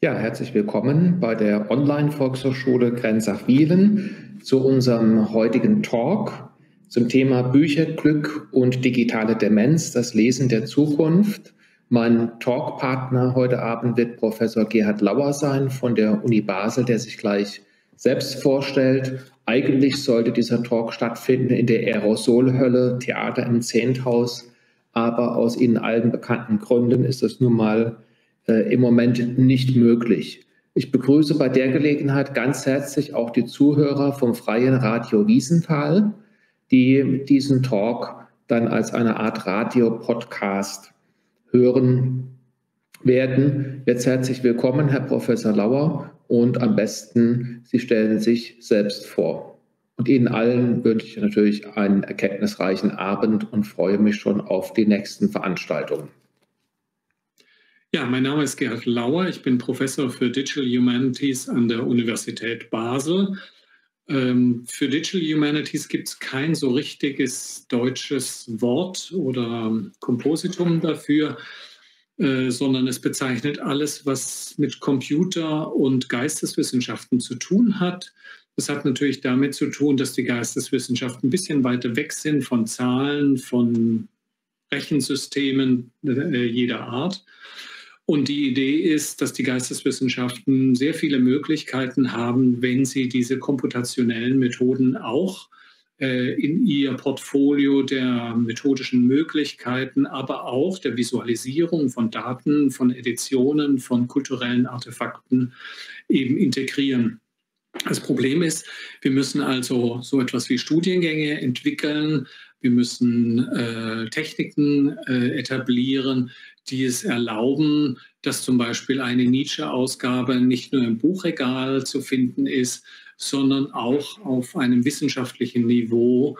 Ja, herzlich willkommen bei der Online-Volkshochschule Grenzach-Wielen zu unserem heutigen Talk zum Thema Bücherglück und digitale Demenz, das Lesen der Zukunft. Mein Talkpartner heute Abend wird Professor Gerhard Lauer sein von der Uni Basel, der sich gleich selbst vorstellt. Eigentlich sollte dieser Talk stattfinden in der Aerosolhölle, Theater im Zehnthaus, aber aus Ihnen allen bekannten Gründen ist das nun mal im Moment nicht möglich. Ich begrüße bei der Gelegenheit ganz herzlich auch die Zuhörer vom Freien Radio Wiesenthal, die diesen Talk dann als eine Art Radio-Podcast hören werden. Jetzt herzlich willkommen, Herr Professor Lauer, und am besten, Sie stellen sich selbst vor. Und Ihnen allen wünsche ich natürlich einen erkenntnisreichen Abend und freue mich schon auf die nächsten Veranstaltungen. Ja, mein Name ist Gerhard Lauer. Ich bin Professor für Digital Humanities an der Universität Basel. Für Digital Humanities gibt es kein so richtiges deutsches Wort oder Kompositum dafür, sondern es bezeichnet alles, was mit Computer- und Geisteswissenschaften zu tun hat. Das hat natürlich damit zu tun, dass die Geisteswissenschaften ein bisschen weiter weg sind von Zahlen, von Rechensystemen jeder Art. Und die Idee ist, dass die Geisteswissenschaften sehr viele Möglichkeiten haben, wenn sie diese komputationellen Methoden auch in ihr Portfolio der methodischen Möglichkeiten, aber auch der Visualisierung von Daten, von Editionen, von kulturellen Artefakten eben integrieren. Das Problem ist, wir müssen also so etwas wie Studiengänge entwickeln, wir müssen Techniken etablieren, die es erlauben, dass zum Beispiel eine Nietzsche-Ausgabe nicht nur im Buchregal zu finden ist, sondern auch auf einem wissenschaftlichen Niveau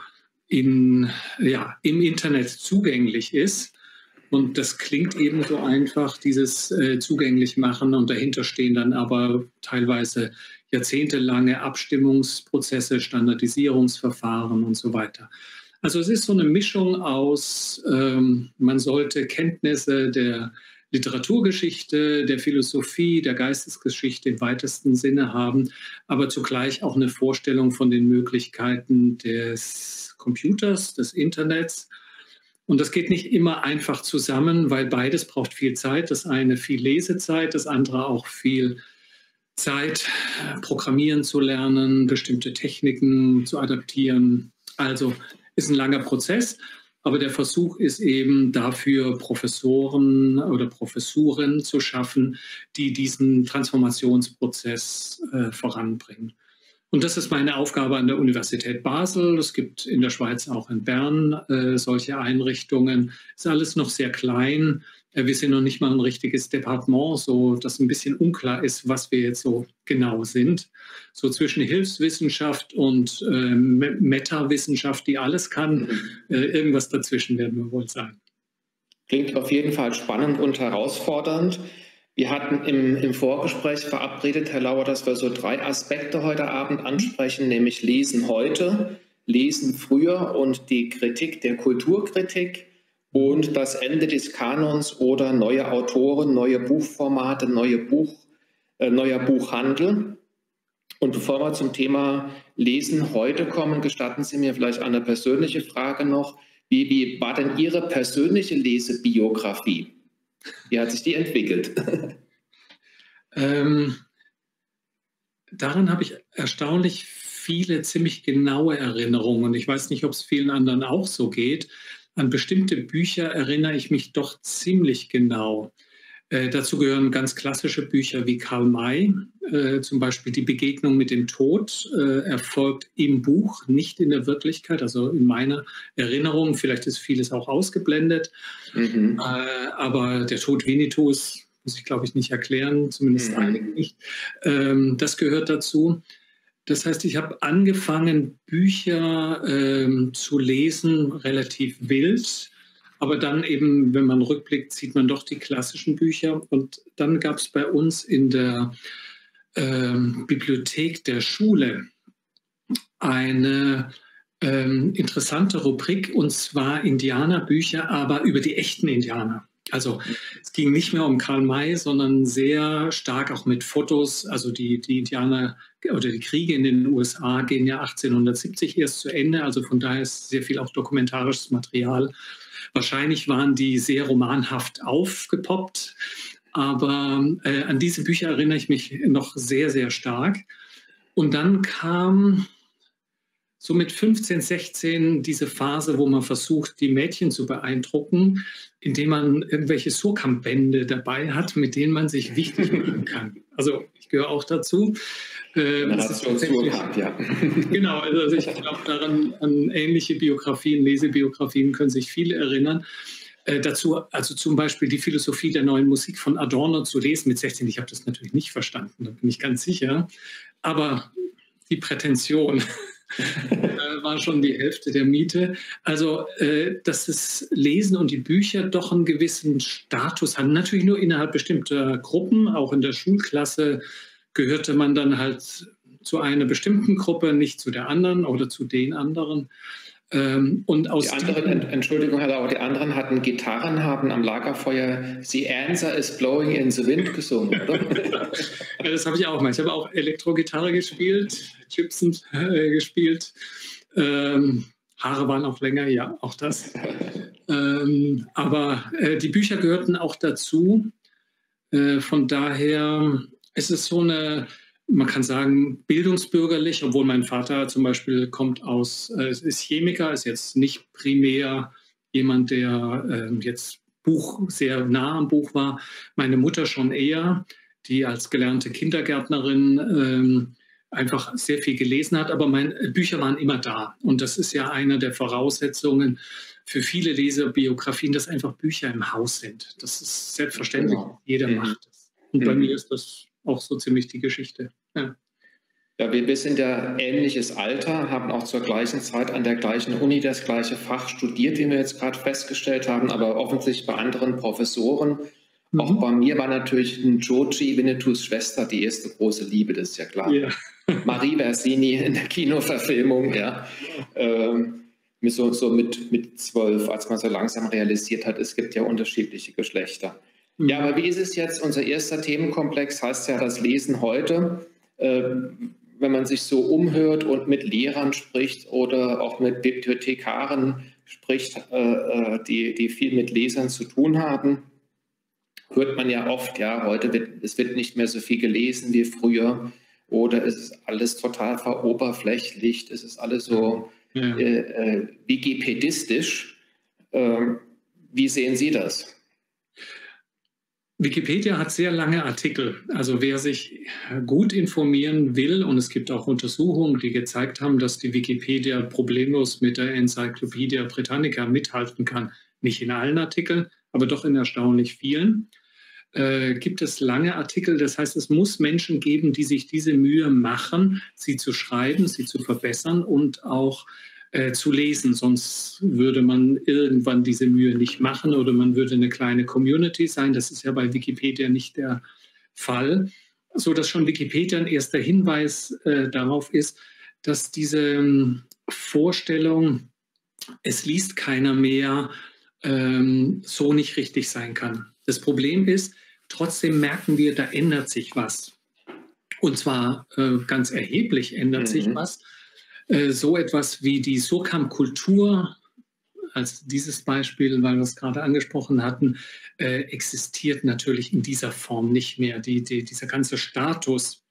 im Internet zugänglich ist. Und das klingt eben so einfach, dieses zugänglich machen. Und dahinter stehen dann aber teilweise jahrzehntelange Abstimmungsprozesse, Standardisierungsverfahren und so weiter. Also es ist so eine Mischung aus, man sollte Kenntnisse der Literaturgeschichte, der Philosophie, der Geistesgeschichte im weitesten Sinne haben, aber zugleich auch eine Vorstellung von den Möglichkeiten des Computers, des Internets. Und das geht nicht immer einfach zusammen, weil beides braucht viel Zeit. Das eine viel Lesezeit, das andere auch viel Zeit, programmieren zu lernen, bestimmte Techniken zu adaptieren. Also ist ein langer Prozess, aber der Versuch ist eben dafür, Professoren oder Professuren zu schaffen, die diesen Transformationsprozess voranbringen. Und das ist meine Aufgabe an der Universität Basel. Es gibt in der Schweiz auch in Bern solche Einrichtungen. Ist alles noch sehr klein. Wir sind noch nicht mal ein richtiges Departement, so dass ein bisschen unklar ist, was wir jetzt so genau sind. So zwischen Hilfswissenschaft und Metawissenschaft, die alles kann, irgendwas dazwischen werden wir wohl sein. Klingt auf jeden Fall spannend und herausfordernd. Wir hatten im Vorgespräch verabredet, Herr Lauer, dass wir so 3 Aspekte heute Abend ansprechen, nämlich Lesen heute, Lesen früher und die Kritik der Kulturkritik und das Ende des Kanons oder neue Autoren, neue Buchformate, neuer Buchhandel. Und bevor wir zum Thema Lesen heute kommen, gestatten Sie mir vielleicht eine persönliche Frage noch. Wie war denn Ihre persönliche Lesebiografie? Wie hat sich die entwickelt? Daran habe ich erstaunlich viele ziemlich genaue Erinnerungen. Ich weiß nicht, ob es vielen anderen auch so geht. An bestimmte Bücher erinnere ich mich doch ziemlich genau. Dazu gehören ganz klassische Bücher wie Karl May, zum Beispiel Die Begegnung mit dem Tod, erfolgt im Buch, nicht in der Wirklichkeit, also in meiner Erinnerung. Vielleicht ist vieles auch ausgeblendet, aber der Tod Winnetous muss ich, glaube ich, nicht erklären, zumindest einigen nicht. Das gehört dazu. Das heißt, ich habe angefangen, Bücher zu lesen, relativ wild. Aber dann eben, wenn man rückblickt, sieht man doch die klassischen Bücher. Und dann gab es bei uns in der Bibliothek der Schule eine interessante Rubrik, und zwar Indianerbücher, aber über die echten Indianer. Also es ging nicht mehr um Karl May, sondern sehr stark auch mit Fotos. Also die Indianer oder die Kriege in den USA gehen ja 1870 erst zu Ende. Also von daher ist sehr viel auch dokumentarisches Material. Wahrscheinlich waren die sehr romanhaft aufgepoppt. Aber an diese Bücher erinnere ich mich noch sehr, sehr stark. Und dann kam so mit 15, 16 diese Phase, wo man versucht, die Mädchen zu beeindrucken, indem man irgendwelche Surkamp-Bände dabei hat, mit denen man sich wichtig machen kann. Also ich gehöre auch dazu. Surkamp, ja. Genau, also ich glaube daran, an ähnliche Biografien, Lesebiografien können sich viele erinnern. Dazu, also zum Beispiel die Philosophie der neuen Musik von Adorno zu lesen mit 16. Ich habe das natürlich nicht verstanden, da bin ich ganz sicher. Aber die Prätension war schon die Hälfte der Miete. Also, dass das Lesen und die Bücher doch einen gewissen Status haben. Natürlich nur innerhalb bestimmter Gruppen. Auch in der Schulklasse gehörte man dann halt zu einer bestimmten Gruppe, nicht zu der anderen oder zu den anderen. Und aus die anderen, Entschuldigung, Herr Lauer, die anderen hatten Gitarren, haben am Lagerfeuer The Answer is Blowing in the Wind gesungen, oder? Ja, das habe ich auch mal. Ich habe auch Elektrogitarre gespielt, Gibson gespielt. Haare waren auch länger, ja, auch das. Aber die Bücher gehörten auch dazu. Von daher ist es so eine, man kann sagen, bildungsbürgerlich, obwohl mein Vater zum Beispiel ist Chemiker, ist jetzt nicht primär jemand, der jetzt sehr nah am Buch war. Meine Mutter schon eher, die als gelernte Kindergärtnerin einfach sehr viel gelesen hat, aber meine Bücher waren immer da. Und das ist ja eine der Voraussetzungen für viele Leserbiografien, dass einfach Bücher im Haus sind. Das ist selbstverständlich, genau. Jeder macht das. Und bei mir ist das auch so ziemlich die Geschichte. Ja. Ja, wir sind ja ähnliches Alter, haben auch zur gleichen Zeit an der gleichen Uni das gleiche Fach studiert, wie wir jetzt gerade festgestellt haben, aber offensichtlich bei anderen Professoren. Auch bei mir war natürlich Joji, Winnetous Schwester, die erste große Liebe, das ist ja klar. Ja. Marie Versini in der Kinoverfilmung, ja. So mit 12, als man so langsam realisiert hat, es gibt ja unterschiedliche Geschlechter. Ja, aber wie ist es jetzt? Unser erster Themenkomplex heißt ja das Lesen heute. Wenn man sich so umhört und mit Lehrern spricht oder auch mit Bibliothekaren spricht, die viel mit Lesern zu tun haben, hört man ja oft, ja, es wird nicht mehr so viel gelesen wie früher oder es ist alles total veroberflächlicht, es ist alles so wikipedistisch. Wie sehen Sie das? Wikipedia hat sehr lange Artikel. Also wer sich gut informieren will, und es gibt auch Untersuchungen, die gezeigt haben, dass die Wikipedia problemlos mit der Encyclopedia Britannica mithalten kann. Nicht in allen Artikeln, aber doch in erstaunlich vielen. Gibt es lange Artikel. Das heißt, es muss Menschen geben, die sich diese Mühe machen, sie zu schreiben, sie zu verbessern und auch zu lesen. Sonst würde man irgendwann diese Mühe nicht machen oder man würde eine kleine Community sein. Das ist ja bei Wikipedia nicht der Fall. So dass schon Wikipedia ein erster Hinweis darauf ist, dass diese Vorstellung, es liest keiner mehr, so nicht richtig sein kann. Das Problem ist, trotzdem merken wir, da ändert sich was. Und zwar ganz erheblich ändert sich was. So etwas wie die Surkamp-Kultur, als dieses Beispiel, weil wir es gerade angesprochen hatten, existiert natürlich in dieser Form nicht mehr. Dieser ganze Status,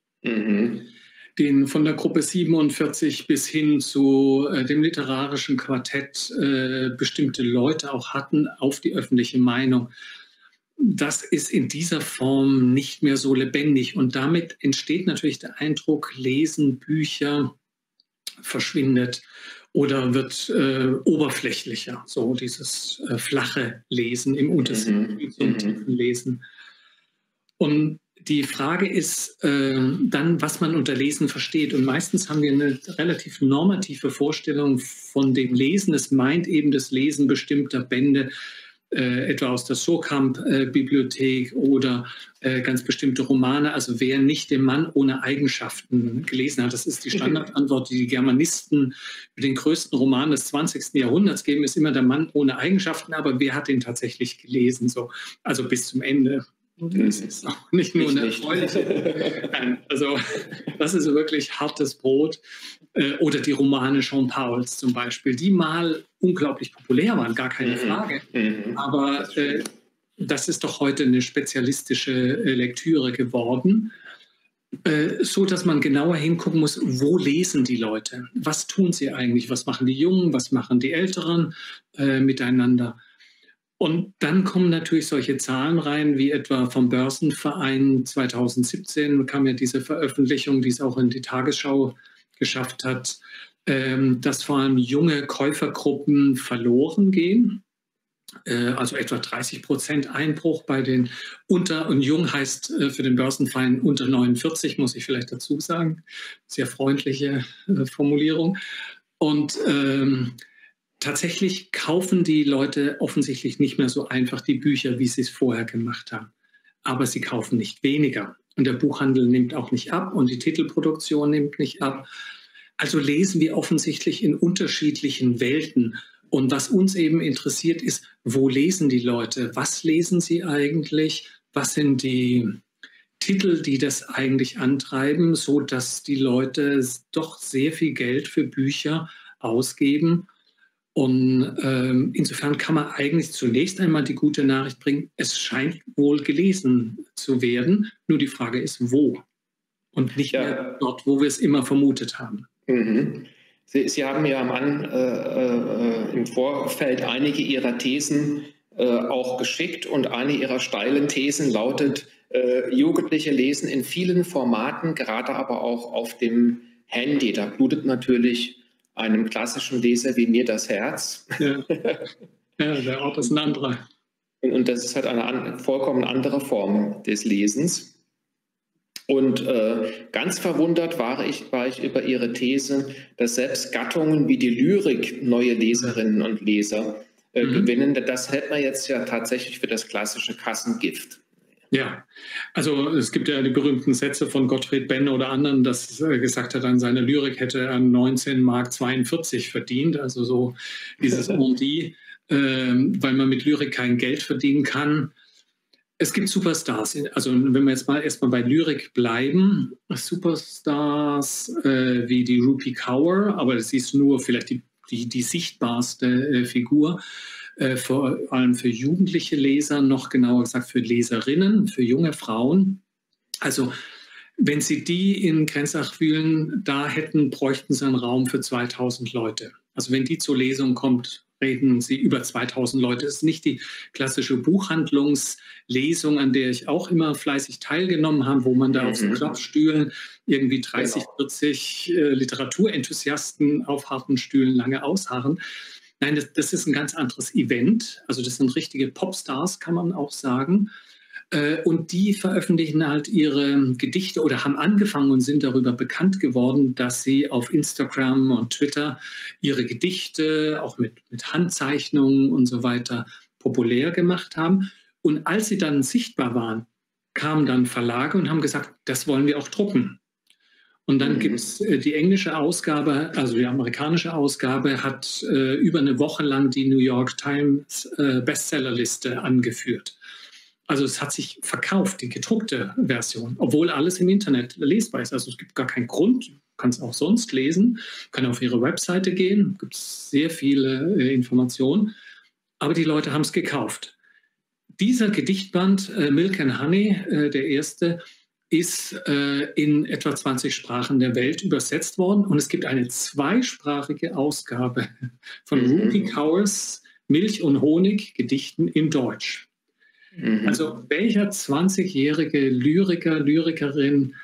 den von der Gruppe 47 bis hin zu dem literarischen Quartett bestimmte Leute auch hatten auf die öffentliche Meinung, das ist in dieser Form nicht mehr so lebendig. Und damit entsteht natürlich der Eindruck, Lesen, Bücher verschwindet oder wird oberflächlicher, so dieses flache Lesen im Unterschied zum tiefen Lesen. Und die Frage ist dann, was man unter Lesen versteht. Und meistens haben wir eine relativ normative Vorstellung von dem Lesen. Es meint eben das Lesen bestimmter Bände etwa aus der Surkamp-Bibliothek oder ganz bestimmte Romane. Also wer nicht den Mann ohne Eigenschaften gelesen hat, das ist die Standardantwort, die die Germanisten für den größten Roman des 20. Jahrhunderts geben, ist immer der Mann ohne Eigenschaften, aber wer hat ihn tatsächlich gelesen? So, also bis zum Ende. Das ist auch nicht nur eine erfreuliche. Nein, also das ist wirklich hartes Brot. Oder die Romane Jean Pauls zum Beispiel, die mal unglaublich populär waren, gar keine Frage. Aber das ist doch heute eine spezialistische Lektüre geworden, so dass man genauer hingucken muss, wo lesen die Leute? Was tun sie eigentlich? Was machen die Jungen? Was machen die Älteren miteinander? Und dann kommen natürlich solche Zahlen rein, wie etwa vom Börsenverein 2017 kam ja diese Veröffentlichung, die es auch in die Tagesschau geschafft hat, dass vor allem junge Käufergruppen verloren gehen. Also etwa 30% Einbruch bei den und jung heißt für den Börsenverein unter 49, muss ich vielleicht dazu sagen. Sehr freundliche Formulierung. Und tatsächlich kaufen die Leute offensichtlich nicht mehr so einfach die Bücher, wie sie es vorher gemacht haben. Aber sie kaufen nicht weniger. Und der Buchhandel nimmt auch nicht ab und die Titelproduktion nimmt nicht ab. Also lesen wir offensichtlich in unterschiedlichen Welten. Und was uns eben interessiert ist, wo lesen die Leute? Was lesen sie eigentlich? Was sind die Titel, die das eigentlich antreiben, so dass die Leute doch sehr viel Geld für Bücher ausgeben? Und insofern kann man eigentlich zunächst einmal die gute Nachricht bringen, es scheint wohl gelesen zu werden. Nur die Frage ist, wo? Und nicht mehr dort, wo wir es immer vermutet haben. Sie haben ja im Vorfeld einige Ihrer Thesen auch geschickt und eine Ihrer steilen Thesen lautet, Jugendliche lesen in vielen Formaten, gerade aber auch auf dem Handy. Da blutet natürlich einem klassischen Leser wie mir das Herz. Ja, der Ort ist ein anderer. Und das ist halt eine vollkommen andere Form des Lesens. Und ganz verwundert war ich über Ihre These, dass selbst Gattungen wie die Lyrik neue Leserinnen und Leser gewinnen. Das hält man jetzt ja tatsächlich für das klassische Kassengift. Ja, also es gibt ja die berühmten Sätze von Gottfried Benn oder anderen, dass er gesagt hat, an seiner Lyrik hätte er 19,42 Mark verdient, also so dieses On-Die, weil man mit Lyrik kein Geld verdienen kann. Es gibt Superstars, also wenn wir jetzt mal erstmal bei Lyrik bleiben, Superstars wie die Rupi Kaur, aber das ist nur vielleicht die sichtbarste Figur, vor allem für jugendliche Leser, noch genauer gesagt für Leserinnen, für junge Frauen. Also wenn Sie die in Grenzach wühlen, da bräuchten Sie einen Raum für 2000 Leute. Also wenn die zur Lesung kommt, reden Sie über 2000 Leute. Das ist nicht die klassische Buchhandlungslesung, an der ich auch immer fleißig teilgenommen habe, wo man da auf so Klappstühlen irgendwie 30, 40 Literaturenthusiasten auf harten Stühlen lange ausharren. Nein, das ist ein ganz anderes Event. Also das sind richtige Popstars, kann man auch sagen. Und die veröffentlichen halt ihre Gedichte oder haben angefangen und sind darüber bekannt geworden, dass sie auf Instagram und Twitter ihre Gedichte auch mit Handzeichnungen und so weiter populär gemacht haben. Und als sie dann sichtbar waren, kamen dann Verlage und haben gesagt, das wollen wir auch drucken. Und dann gibt es die englische Ausgabe, also die amerikanische Ausgabe hat über eine Woche lang die New York Times Bestsellerliste angeführt. Also es hat sich verkauft, die gedruckte Version, obwohl alles im Internet lesbar ist. Also es gibt gar keinen Grund, man kann es auch sonst lesen, kann auf ihre Webseite gehen, gibt es sehr viele Informationen, aber die Leute haben es gekauft. Dieser Gedichtband, Milk and Honey, der erste, ist in etwa 20 Sprachen der Welt übersetzt worden. Und es gibt eine zweisprachige Ausgabe von Rupi Kaurs Milch und Honig Gedichten in Deutsch. Also welcher 20-jährige Lyriker, Lyrikerin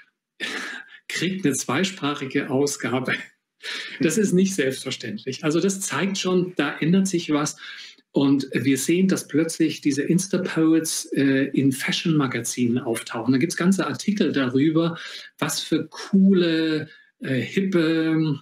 kriegt eine zweisprachige Ausgabe? Das ist nicht selbstverständlich. Also das zeigt schon, da ändert sich was. Und wir sehen, dass plötzlich diese Insta-Poets in Fashion-Magazinen auftauchen. Da gibt es ganze Artikel darüber, was für coole, hippe,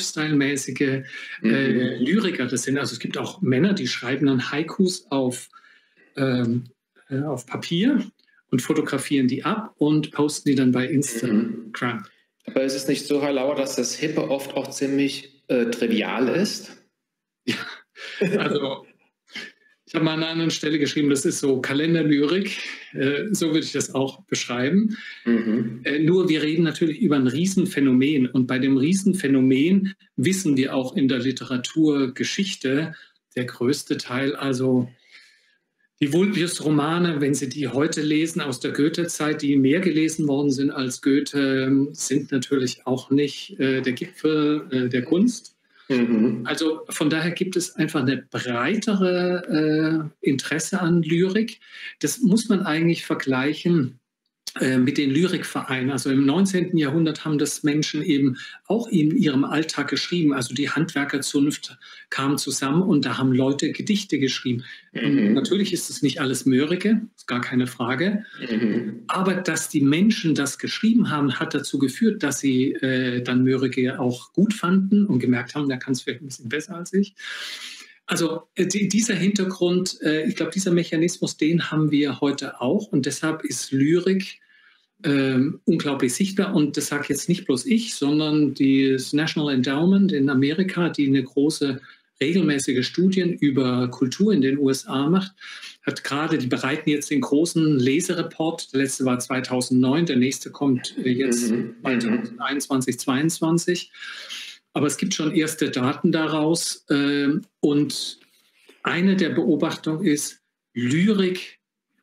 Lifestyle-mäßige Lyriker das sind. Also es gibt auch Männer, die schreiben dann Haikus auf auf Papier und fotografieren die ab und posten die dann bei Instagram. Aber ist es nicht so, Herr Lauer, dass das Hippe oft auch ziemlich trivial ist? Ja, also ich habe mal an einer anderen Stelle geschrieben, das ist so Kalenderlyrik, so würde ich das auch beschreiben. Nur wir reden natürlich über ein Riesenphänomen und bei dem Riesenphänomen wissen wir auch in der Literaturgeschichte, der größte Teil, also die Vulpius-Romane, wenn Sie die heute lesen aus der Goethe-Zeit, die mehr gelesen worden sind als Goethe, sind natürlich auch nicht der Gipfel der Kunst. Also von daher gibt es einfach eine breitere Interesse an Lyrik. Das muss man eigentlich vergleichen mit den Lyrikvereinen. Also im 19. Jahrhundert haben das Menschen eben auch in ihrem Alltag geschrieben. Also die Handwerkerzunft kam zusammen und da haben Leute Gedichte geschrieben. Natürlich ist es nicht alles Mörike, ist gar keine Frage. Aber dass die Menschen das geschrieben haben, hat dazu geführt, dass sie dann Mörike auch gut fanden und gemerkt haben, der kann es vielleicht ein bisschen besser als ich. Also dieser Hintergrund, ich glaube, dieser Mechanismus, den haben wir heute auch und deshalb ist Lyrik unglaublich sichtbar und das sage jetzt nicht bloß ich, sondern das National Endowment in Amerika, die eine große regelmäßige Studien über Kultur in den USA macht, hat gerade, die bereiten jetzt den großen Lesereport, der letzte war 2009, der nächste kommt jetzt 2021, 2022. Aber es gibt schon erste Daten daraus. Und eine der Beobachtungen ist, Lyrik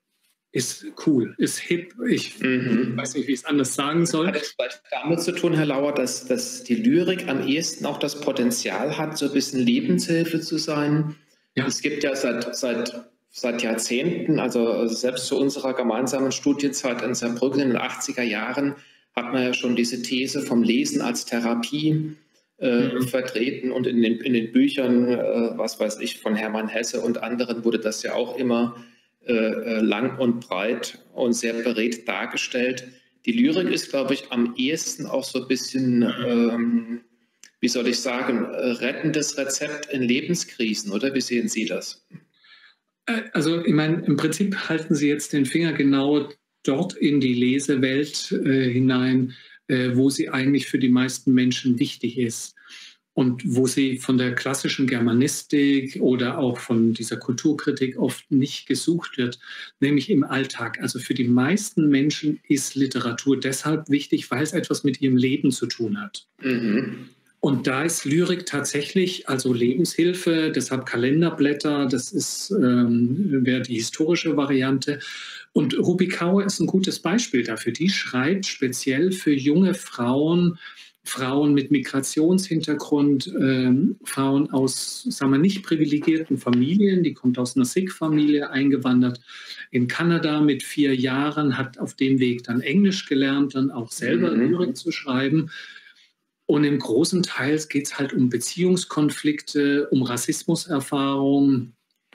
ist cool, ist hip. Ich weiß nicht, wie ich es anders sagen soll. Hat es vielleicht damit zu tun, Herr Lauer, dass die Lyrik am ehesten auch das Potenzial hat, so ein bisschen Lebenshilfe zu sein? Ja. Es gibt ja seit Jahrzehnten, also selbst zu unserer gemeinsamen Studienzeit in Saarbrücken in den 80er Jahren, hat man ja schon diese These vom Lesen als Therapie vertreten und in den Büchern, was weiß ich, von Hermann Hesse und anderen wurde das ja auch immer lang und breit und sehr beredt dargestellt. Die Lyrik ist, glaube ich, am ehesten auch so ein bisschen, wie soll ich sagen, rettendes Rezept in Lebenskrisen, oder? Wie sehen Sie das? Also ich meine, im Prinzip halten Sie jetzt den Finger genau dort in die Lesewelt hinein, wo sie eigentlich für die meisten Menschen wichtig ist und wo sie von der klassischen Germanistik oder auch von dieser Kulturkritik oft nicht gesucht wird, nämlich im Alltag. Also für die meisten Menschen ist Literatur deshalb wichtig, weil es etwas mit ihrem Leben zu tun hat. Und da ist Lyrik tatsächlich also Lebenshilfe, deshalb Kalenderblätter, das wäre die historische Variante. Und Rupi Kaur ist ein gutes Beispiel dafür. Die schreibt speziell für junge Frauen, Frauen mit Migrationshintergrund, Frauen aus, sagen wir, nicht privilegierten Familien. Die kommt aus einer Sikh-Familie, eingewandert in Kanada mit 4 Jahren, hat auf dem Weg dann Englisch gelernt, dann auch selber Lyrik zu schreiben. Und im großen Teil geht es halt um Beziehungskonflikte, um Rassismuserfahrungen,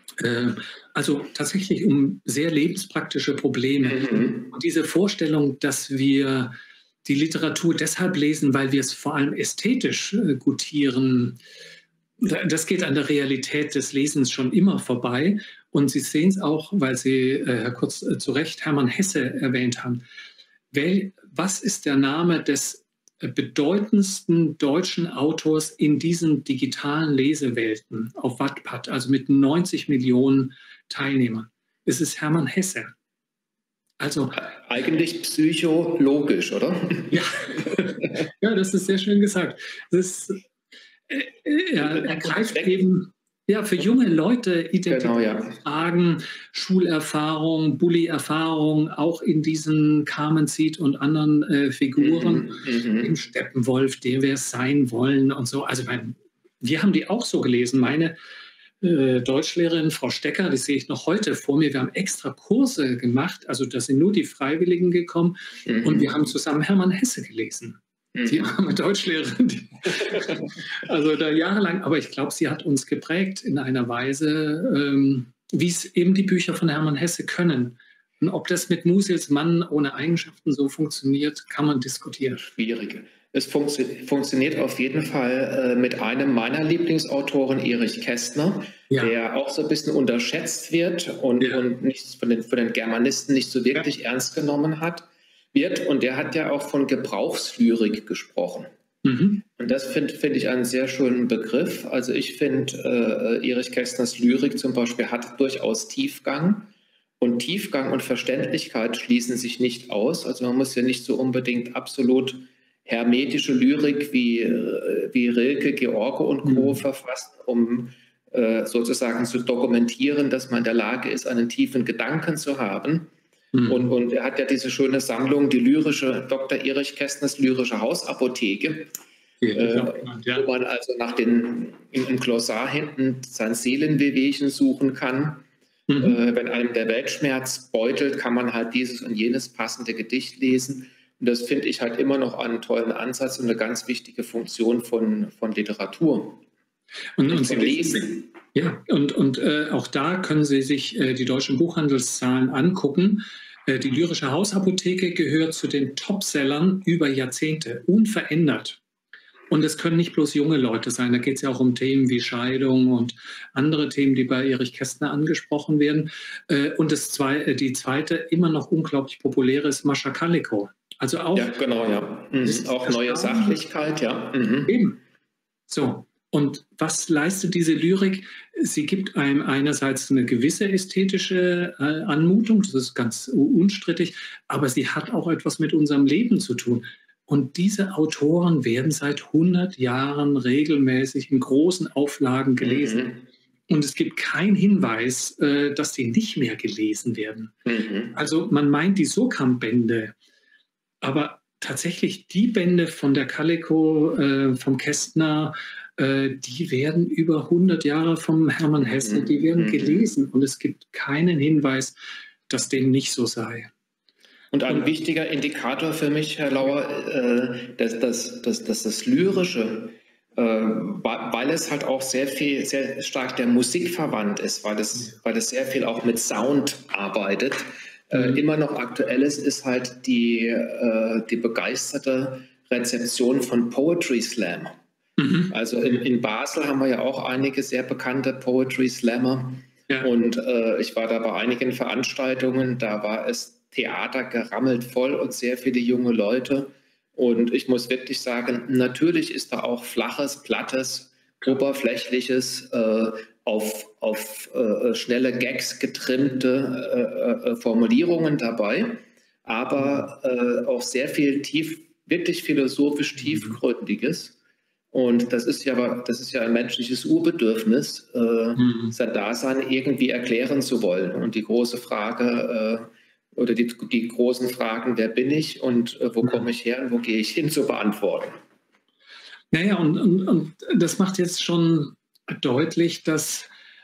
also tatsächlich um sehr lebenspraktische Probleme. Und diese Vorstellung, dass wir die Literatur deshalb lesen, weil wir es vor allem ästhetisch gutieren, das geht an der Realität des Lesens schon immer vorbei. Und Sie sehen es auch, weil Sie, Herr Kurz, zu Recht Hermann Hesse erwähnt haben. Was ist der Name des bedeutendsten deutschen Autors in diesen digitalen Lesewelten auf Wattpad, also mit 90 Millionen Teilnehmern? Es ist Hermann Hesse. Also eigentlich psychologisch, oder? Ja, ja, das ist sehr schön gesagt. Er greift eben für junge Leute Identitätsfragen, Schulerfahrung, Bulli-Erfahrung, auch in diesen Carmen Seed und anderen Figuren, im Steppenwolf, den wir sein wollen und so. Also wir haben die auch so gelesen. Meine Deutschlehrerin, Frau Stecker, die sehe ich noch heute vor mir. Wir haben extra Kurse gemacht, also da sind nur die Freiwilligen gekommen und wir haben zusammen Hermann Hesse gelesen. Die arme Deutschlehrerin, also da jahrelang, aber ich glaube, sie hat uns geprägt in einer Weise, wie es eben die Bücher von Hermann Hesse können. Und ob das mit Musil Mann ohne Eigenschaften so funktioniert, kann man diskutieren. Schwierig. Es funktioniert auf jeden Fall mit einem meiner Lieblingsautoren, Erich Kästner, der auch so ein bisschen unterschätzt wird und nicht von den Germanisten nicht so wirklich ernst genommen wird. Und der hat ja auch von Gebrauchslyrik gesprochen. Und das finde ich einen sehr schönen Begriff. Also ich finde, Erich Kästners Lyrik zum Beispiel hat durchaus Tiefgang. Und Tiefgang und Verständlichkeit schließen sich nicht aus. Also man muss ja nicht so unbedingt absolut hermetische Lyrik wie Rilke, George und Co. verfassen, um sozusagen zu dokumentieren, dass man in der Lage ist, einen tiefen Gedanken zu haben. Und er hat ja diese schöne Sammlung, die Dr. Erich Kästners lyrische Hausapotheke, wo man also im Glossar hinten sein Seelenwehwehchen suchen kann. Wenn einem der Weltschmerz beutelt, kann man halt dieses und jenes passende Gedicht lesen. Und das finde ich halt immer noch einen tollen Ansatz und eine ganz wichtige Funktion von Literatur. Und Sie lesen. Ja, und auch da können Sie sich die deutschen Buchhandelszahlen angucken. Die lyrische Hausapotheke gehört zu den Topsellern über Jahrzehnte, unverändert. Und es können nicht bloß junge Leute sein, da geht es ja auch um Themen wie Scheidung und andere Themen, die bei Erich Kästner angesprochen werden. Und die zweite, immer noch unglaublich populäre, ist Mascha Kalikow. Also auch, ja, genau, ja. Auch neue Sachlichkeit, ja. Eben. So. Und was leistet diese Lyrik? Sie gibt einem einerseits eine gewisse ästhetische Anmutung, das ist ganz unstrittig, aber sie hat auch etwas mit unserem Leben zu tun. Und diese Autoren werden seit 100 Jahren regelmäßig in großen Auflagen gelesen. Und es gibt keinen Hinweis, dass die nicht mehr gelesen werden. Also man meint die Surkamp-Bände, aber tatsächlich die Bände von der Kalikow, vom Kästner, die werden über 100 Jahre vom Hermann Hesse, die werden gelesen. Und es gibt keinen Hinweis, dass dem nicht so sei. Und ein wichtiger Indikator für mich, Herr Lauer, dass das Lyrische, weil es halt auch sehr stark der Musik verwandt ist, weil es sehr viel auch mit Sound arbeitet, immer noch aktuell ist halt die begeisterte Rezeption von Poetry Slam. Also in Basel haben wir ja auch einige sehr bekannte Poetry Slammer. Ja. Und ich war da bei einigen Veranstaltungen, da war es Theater gerammelt voll und sehr viele junge Leute. Und ich muss wirklich sagen, natürlich ist da auch flaches, plattes, oberflächliches, auf schnelle Gags getrimmte Formulierungen dabei, aber auch sehr viel wirklich philosophisch Tiefgründiges. Und das ist ja ein menschliches Urbedürfnis, sein Dasein irgendwie erklären zu wollen. Und die große Frage oder die großen Fragen, wer bin ich und wo komme ich her und wo gehe ich hin, zu beantworten. Naja, und das macht jetzt schon deutlich, dass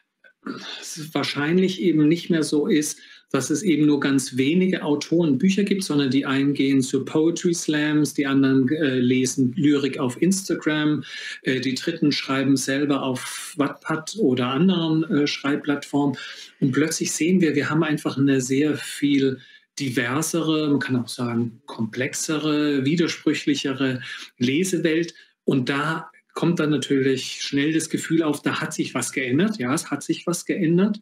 es wahrscheinlich eben nicht mehr so ist, dass es eben nur ganz wenige Autoren Bücher gibt, sondern die einen gehen zu Poetry Slams, die anderen lesen Lyrik auf Instagram, die dritten schreiben selber auf Wattpad oder anderen Schreibplattformen. Und plötzlich sehen wir haben einfach eine sehr viel diversere, man kann auch sagen komplexere, widersprüchlichere Lesewelt. Und da kommt dann natürlich schnell das Gefühl auf, da hat sich was geändert. Ja, es hat sich was geändert.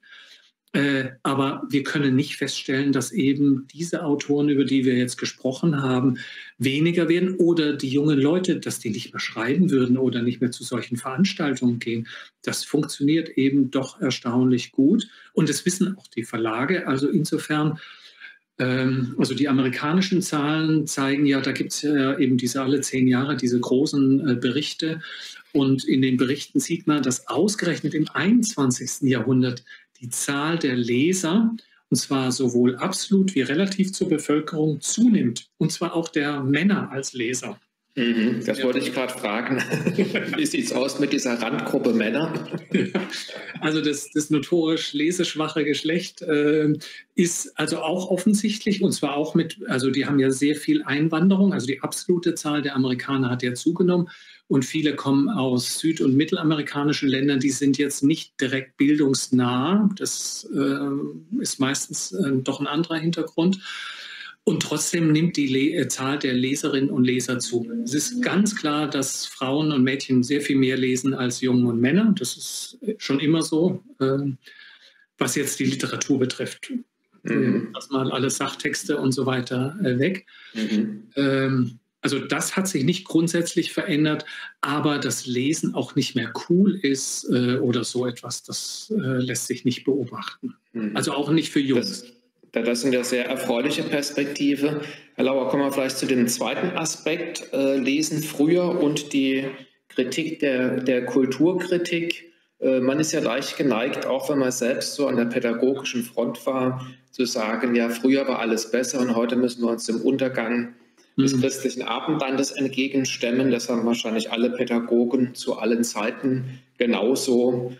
Aber wir können nicht feststellen, dass eben diese Autoren, über die wir jetzt gesprochen haben, weniger werden oder die jungen Leute, dass die nicht mehr schreiben würden oder nicht mehr zu solchen Veranstaltungen gehen. Das funktioniert eben doch erstaunlich gut. Und das wissen auch die Verlage. Also insofern, also die amerikanischen Zahlen zeigen ja, da gibt es ja eben alle 10 Jahre diese großen Berichte. Und in den Berichten sieht man, dass ausgerechnet im 21. Jahrhundert die Zahl der Leser, und zwar sowohl absolut wie relativ zur Bevölkerung, zunimmt. Und zwar auch der Männer als Leser. Das wollte ich gerade fragen. Wie sieht es aus mit dieser Randgruppe Männer? Also das notorisch leseschwache Geschlecht ist also auch offensichtlich, und zwar auch also die haben ja sehr viel Einwanderung, also die absolute Zahl der Amerikaner hat ja zugenommen. Und viele kommen aus süd- und mittelamerikanischen Ländern, die sind jetzt nicht direkt bildungsnah. Das ist meistens doch ein anderer Hintergrund. Und trotzdem nimmt die Zahl der Leserinnen und Leser zu. Es ist ganz klar, dass Frauen und Mädchen sehr viel mehr lesen als Jungen und Männer. Das ist schon immer so, was jetzt die Literatur betrifft. Lass mal alle Sachtexte und so weiter weg. Also das hat sich nicht grundsätzlich verändert, aber das Lesen auch nicht mehr cool ist oder so etwas, das lässt sich nicht beobachten. Also auch nicht für Jungs. Das sind ja sehr erfreuliche Perspektive. Herr Lauer, kommen wir vielleicht zu dem zweiten Aspekt, Lesen früher und die Kritik der Kulturkritik. Man ist ja leicht geneigt, auch wenn man selbst so an der pädagogischen Front war, zu sagen, ja, früher war alles besser und heute müssen wir uns dem Untergang des christlichen Abendlandes entgegenstemmen. Das haben wahrscheinlich alle Pädagogen zu allen Zeiten genauso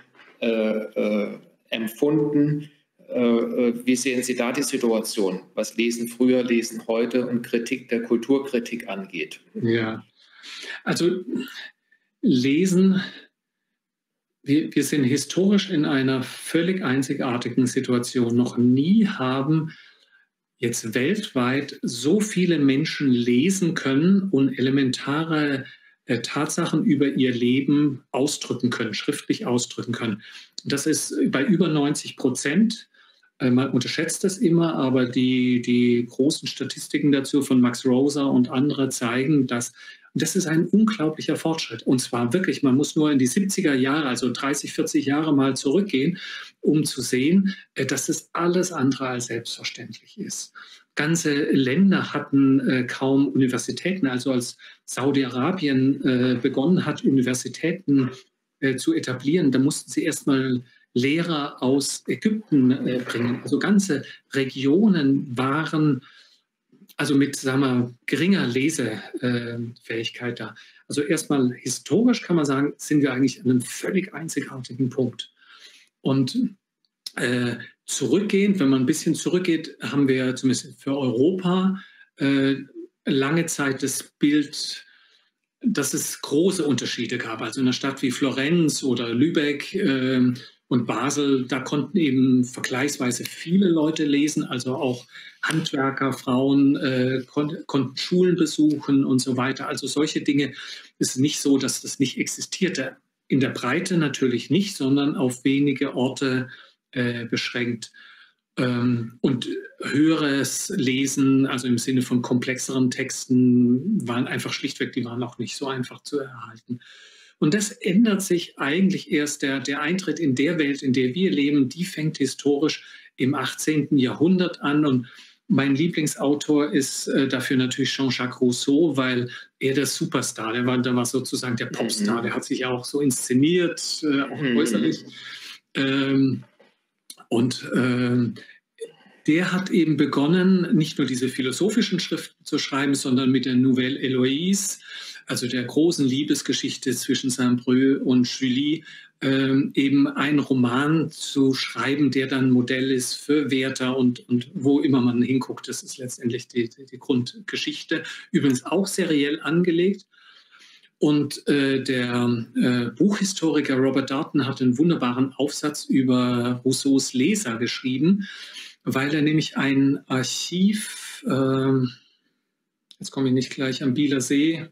empfunden. Wie sehen Sie da die Situation, was Lesen früher, Lesen heute und Kritik der Kulturkritik angeht? Ja, also Lesen, wir sind historisch in einer völlig einzigartigen Situation. Noch nie haben jetzt weltweit so viele Menschen lesen können und elementare Tatsachen über ihr Leben ausdrücken können, schriftlich ausdrücken können. Das ist bei über 90%. Man unterschätzt das immer, aber die großen Statistiken dazu von Max Roser und andere zeigen, dass das ist ein unglaublicher Fortschritt. Und zwar wirklich, man muss nur in die 70er Jahre, also 30, 40 Jahre mal zurückgehen, um zu sehen, dass es alles andere als selbstverständlich ist. Ganze Länder hatten kaum Universitäten. Also als Saudi-Arabien begonnen hat, Universitäten zu etablieren, da mussten sie erstmal Lehrer aus Ägypten bringen. Also ganze Regionen waren also mit, sagen wir, geringer Lesefähigkeit da. Also erstmal historisch kann man sagen, sind wir eigentlich an einem völlig einzigartigen Punkt. Und zurückgehend, wenn man ein bisschen zurückgeht, haben wir zumindest für Europa lange Zeit das Bild, dass es große Unterschiede gab. Also in einer Stadt wie Florenz oder Lübeck und Basel, da konnten eben vergleichsweise viele Leute lesen, also auch Handwerker, Frauen konnten Schulen besuchen und so weiter. Also solche Dinge ist nicht so, dass das nicht existierte. In der Breite natürlich nicht, sondern auf wenige Orte beschränkt. Und höheres Lesen, also im Sinne von komplexeren Texten, waren einfach schlichtweg, die waren auch nicht so einfach zu erhalten. Und das ändert sich eigentlich erst, der Eintritt in der Welt, in der wir leben, die fängt historisch im 18. Jahrhundert an. Und mein Lieblingsautor ist dafür natürlich Jean-Jacques Rousseau, weil er der Superstar, der war sozusagen der Popstar, der hat sich auch so inszeniert, auch äußerlich. Der hat eben begonnen, nicht nur diese philosophischen Schriften zu schreiben, sondern mit der Nouvelle Héloïse, also der großen Liebesgeschichte zwischen Saint-Preux und Julie, eben einen Roman zu schreiben, der dann Modell ist für Werther und wo immer man hinguckt, das ist letztendlich die Grundgeschichte. Übrigens auch seriell angelegt. Und der Buchhistoriker Robert Darnton hat einen wunderbaren Aufsatz über Rousseaus Leser geschrieben, weil er nämlich ein Archiv, jetzt komme ich nicht gleich am Bieler See,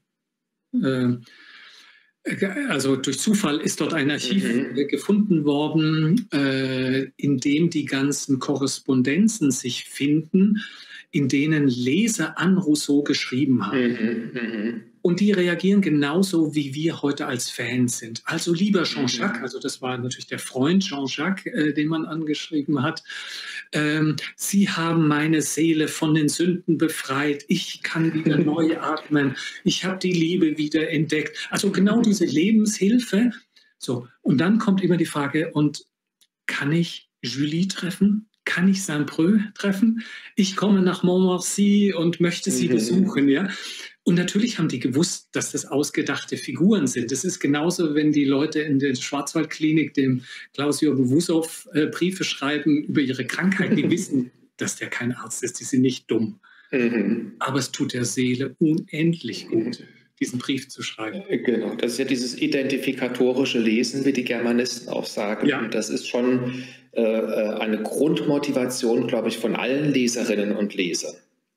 also durch Zufall ist dort ein Archiv gefunden worden, in dem die ganzen Korrespondenzen sich finden, in denen Leser an Rousseau geschrieben haben. Und die reagieren genauso, wie wir heute als Fans sind. Also lieber Jean-Jacques, also das war natürlich der Freund Jean-Jacques, den man angeschrieben hat, Sie haben meine Seele von den Sünden befreit, ich kann wieder neu atmen, ich habe die Liebe wieder entdeckt. Also genau diese Lebenshilfe. So, und dann kommt immer die Frage, und kann ich Julie treffen? Kann ich Saint-Preux treffen? Ich komme nach Montmorency und möchte sie besuchen, ja. Und natürlich haben die gewusst, dass das ausgedachte Figuren sind. Das ist genauso, wenn die Leute in der Schwarzwaldklinik dem Klaus-Jürgen Wussow Briefe schreiben über ihre Krankheit. Die wissen, dass der kein Arzt ist. Die sind nicht dumm. Aber es tut der Seele unendlich gut, diesen Brief zu schreiben. Genau, das ist ja dieses identifikatorische Lesen, wie die Germanisten auch sagen. Ja. Und das ist schon eine Grundmotivation, glaube ich, von allen Leserinnen und Lesern.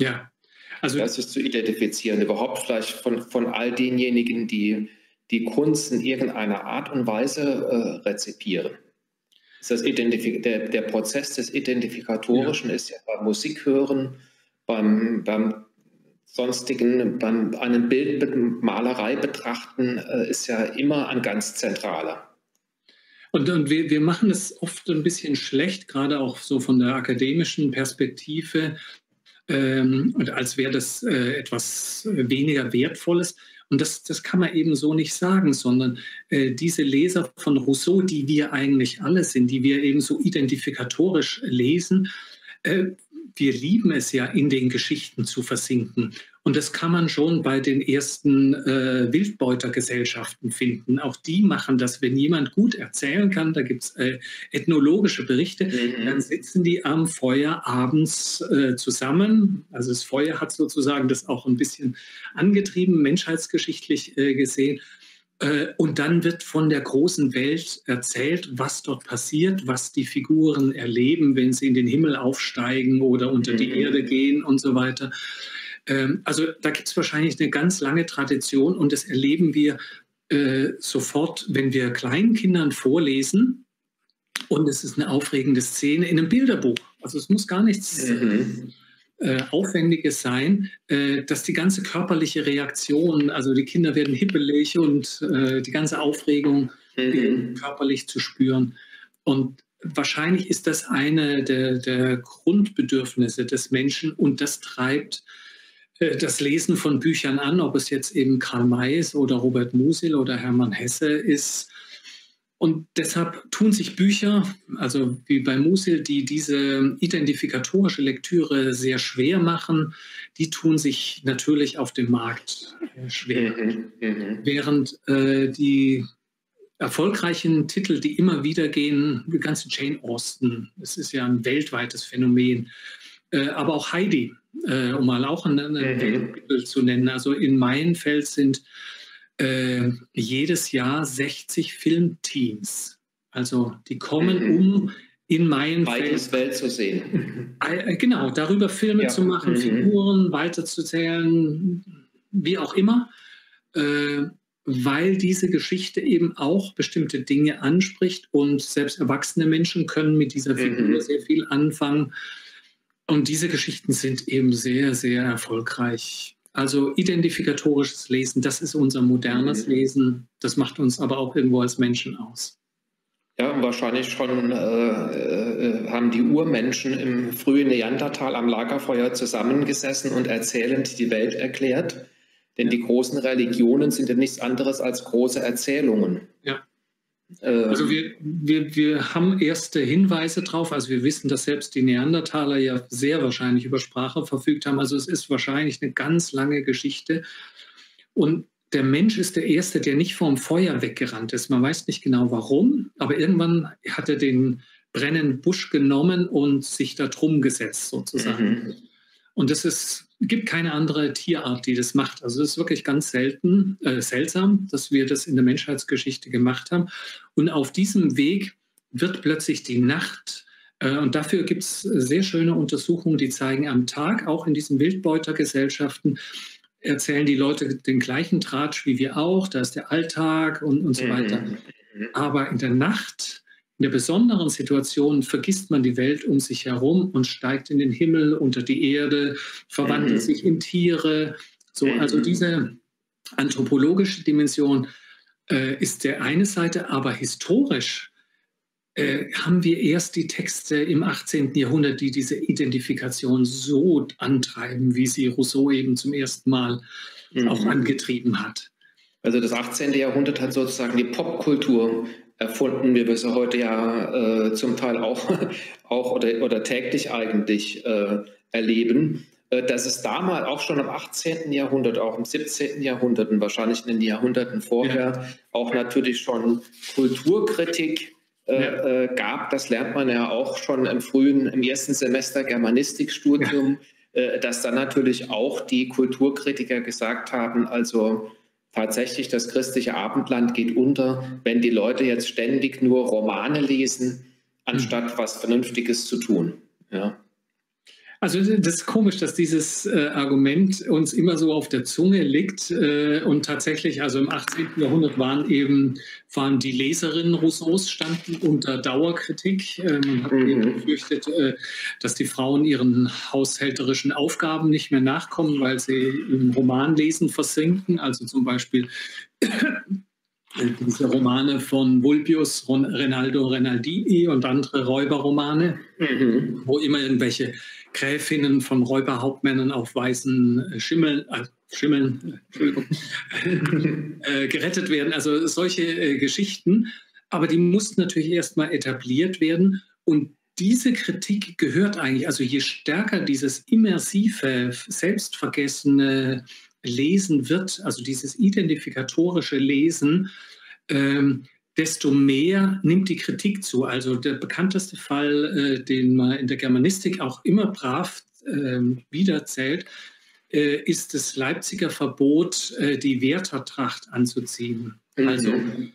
Ja, also Das ist zu identifizieren, überhaupt vielleicht von all denjenigen, die die Kunst in irgendeiner Art und Weise rezipieren. Ist der Prozess des Identifikatorischen ist ja beim Musikhören, beim sonstigen, beim einem Bild, Malerei betrachten, ist ja immer ein ganz zentraler. Und wir machen es oft ein bisschen schlecht, gerade auch so von der akademischen Perspektive, und als wäre das etwas weniger Wertvolles. Und das kann man eben so nicht sagen, sondern diese Leser von Rousseau, die wir eigentlich alle sind, die wir eben so identifikatorisch lesen, wir lieben es ja, in den Geschichten zu versinken. Und das kann man schon bei den ersten Wildbeutergesellschaften finden. Auch die machen das, wenn jemand gut erzählen kann, da gibt es ethnologische Berichte, dann sitzen die am Feuer abends zusammen. Also das Feuer hat sozusagen das auch ein bisschen angetrieben, menschheitsgeschichtlich gesehen. Und dann wird von der großen Welt erzählt, was dort passiert, was die Figuren erleben, wenn sie in den Himmel aufsteigen oder unter die Erde gehen und so weiter. Also da gibt es wahrscheinlich eine ganz lange Tradition und das erleben wir sofort, wenn wir kleinen Kindern vorlesen und es ist eine aufregende Szene in einem Bilderbuch. Also es muss gar nichts Aufwendiges sein, dass die ganze körperliche Reaktion, also die Kinder werden hippelig und die ganze Aufregung körperlich zu spüren. Und wahrscheinlich ist das eine der Grundbedürfnisse des Menschen und das treibt das Lesen von Büchern an, ob es jetzt eben Karl May ist oder Robert Musil oder Hermann Hesse ist. Und deshalb tun sich Bücher, also wie bei Musil, die diese identifikatorische Lektüre sehr schwer machen, die tun sich natürlich auf dem Markt schwer. Während die erfolgreichen Titel, die immer wieder gehen, die ganze Jane Austen, das ist ja ein weltweites Phänomen, aber auch Heidi, um mal auch einen Titel zu nennen. Also in Maienfeld sind jedes Jahr 60 Filmteams. Also die kommen, um in Maienfeld Weites Welt zu sehen. Genau, darüber Filme zu machen, Figuren weiterzuzählen, wie auch immer, weil diese Geschichte eben auch bestimmte Dinge anspricht und selbst erwachsene Menschen können mit dieser Figur sehr viel anfangen. Und diese Geschichten sind eben sehr, sehr erfolgreich. Also identifikatorisches Lesen, das ist unser modernes Lesen. Das macht uns aber auch irgendwo als Menschen aus. Ja, wahrscheinlich schon haben die Urmenschen im frühen Neandertal am Lagerfeuer zusammengesessen und erzählend die Welt erklärt. Denn die großen Religionen sind ja nichts anderes als große Erzählungen. Ja. Also wir haben erste Hinweise drauf, also wir wissen, dass selbst die Neandertaler ja sehr wahrscheinlich über Sprache verfügt haben, also es ist wahrscheinlich eine ganz lange Geschichte und der Mensch ist der Erste, der nicht vorm Feuer weggerannt ist. Man weiß nicht genau warum, aber irgendwann hat er den brennenden Busch genommen und sich da drum gesetzt sozusagen. Und gibt keine andere Tierart, die das macht. Also es ist wirklich ganz seltsam, dass wir das in der Menschheitsgeschichte gemacht haben. Und auf diesem Weg wird plötzlich die Nacht, und dafür gibt es sehr schöne Untersuchungen, die zeigen, am Tag, auch in diesen Wildbeutergesellschaften, erzählen die Leute den gleichen Tratsch wie wir auch, da ist der Alltag und so weiter. Aber in der Nacht, in der besonderen Situation vergisst man die Welt um sich herum und steigt in den Himmel, unter die Erde, verwandelt sich in Tiere. So, also diese anthropologische Dimension ist der eine Seite, aber historisch haben wir erst die Texte im 18. Jahrhundert, die diese Identifikation so antreiben, wie sie Rousseau eben zum ersten Mal auch angetrieben hat. Also das 18. Jahrhundert hat sozusagen die Popkultur erfunden, wie wir sie heute ja zum Teil auch oder täglich eigentlich erleben. Dass es damals auch schon im 18. Jahrhundert, auch im 17. Jahrhundert und wahrscheinlich in den Jahrhunderten vorher auch natürlich schon Kulturkritik gab, das lernt man ja auch schon im ersten Semester Germanistikstudium, dass dann natürlich auch die Kulturkritiker gesagt haben, also tatsächlich das christliche Abendland geht unter, wenn die Leute jetzt ständig nur Romane lesen, anstatt was Vernünftiges zu tun. Ja. Also das ist komisch, dass dieses Argument uns immer so auf der Zunge liegt und tatsächlich, also im 18. Jahrhundert waren die Leserinnen Rousseaus standen unter Dauerkritik. Man hat eben befürchtet, dass die Frauen ihren haushälterischen Aufgaben nicht mehr nachkommen, weil sie im Romanlesen versinken. Also zum Beispiel diese Romane von Vulpius, Rinaldo Renaldini und andere Räuberromane, wo immer irgendwelche Gräfinnen von Räuberhauptmännern auf weißen Schimmeln gerettet werden. Also solche Geschichten. Aber die mussten natürlich erstmal etabliert werden. Und diese Kritik gehört eigentlich, also je stärker dieses immersive, selbstvergessene Lesen wird, also dieses identifikatorische Lesen, desto mehr nimmt die Kritik zu. Also der bekannteste Fall, den man in der Germanistik auch immer brav wiederzählt, ist das Leipziger Verbot, die Werthertracht anzuziehen. Also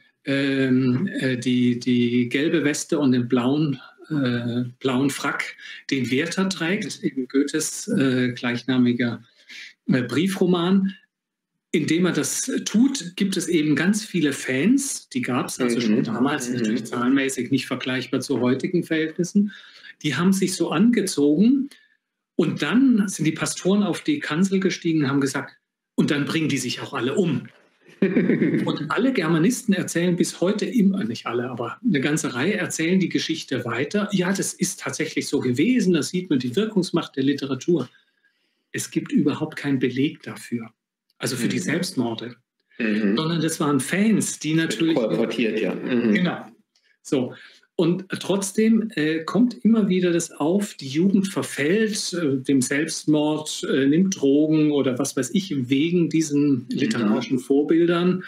die gelbe Weste und den blauen Frack, den Werther trägt, in Goethes gleichnamiger Briefroman. Indem er das tut, gibt es eben ganz viele Fans, die gab es also schon damals, natürlich zahlenmäßig nicht vergleichbar zu heutigen Verhältnissen, die haben sich so angezogen und dann sind die Pastoren auf die Kanzel gestiegen und haben gesagt, und dann bringen die sich auch alle um. Und alle Germanisten erzählen bis heute immer, nicht alle, aber eine ganze Reihe erzählen die Geschichte weiter. Ja, das ist tatsächlich so gewesen, da sieht man die Wirkungsmacht der Literatur. Es gibt überhaupt keinen Beleg dafür. Also für die Selbstmorde. Sondern das waren Fans, die natürlich... Kolportiert, ja. Genau. So. Und trotzdem kommt immer wieder das auf, die Jugend verfällt dem Selbstmord, nimmt Drogen oder was weiß ich, wegen diesen literarischen Vorbildern.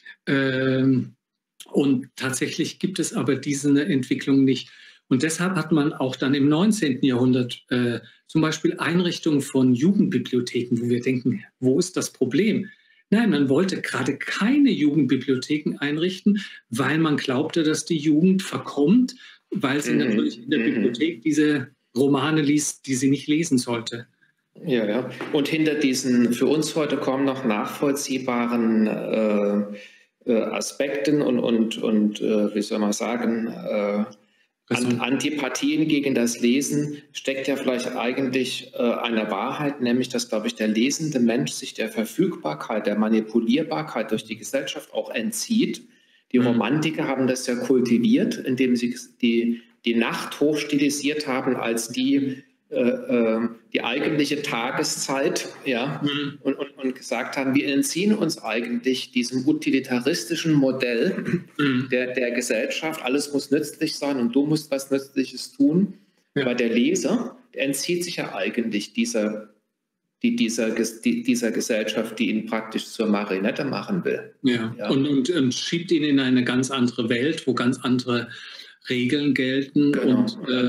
Und tatsächlich gibt es aber diese Entwicklung nicht. Und deshalb hat man auch dann im 19. Jahrhundert zum Beispiel Einrichtungen von Jugendbibliotheken, wo wir denken, wo ist das Problem? Nein, man wollte gerade keine Jugendbibliotheken einrichten, weil man glaubte, dass die Jugend verkommt, weil sie natürlich in der Bibliothek diese Romane liest, die sie nicht lesen sollte. Ja, ja. Und hinter diesen für uns heute kaum noch nachvollziehbaren Aspekten und wie soll man sagen, Antipathien gegen das Lesen steckt ja vielleicht eigentlich eine Wahrheit, nämlich dass, glaube ich, der lesende Mensch sich der Verfügbarkeit, der Manipulierbarkeit durch die Gesellschaft auch entzieht. Die Romantiker haben das ja kultiviert, indem sie die Nacht hochstilisiert haben als die eigentliche Tageszeit, ja, und gesagt haben, wir entziehen uns eigentlich diesem utilitaristischen Modell der Gesellschaft, alles muss nützlich sein und du musst was Nützliches tun. Ja. Aber der Leser, der entzieht sich ja eigentlich dieser Gesellschaft, die ihn praktisch zur Marionette machen will. Ja. Ja. Und schiebt ihn in eine ganz andere Welt, wo ganz andere Regeln gelten. Genau.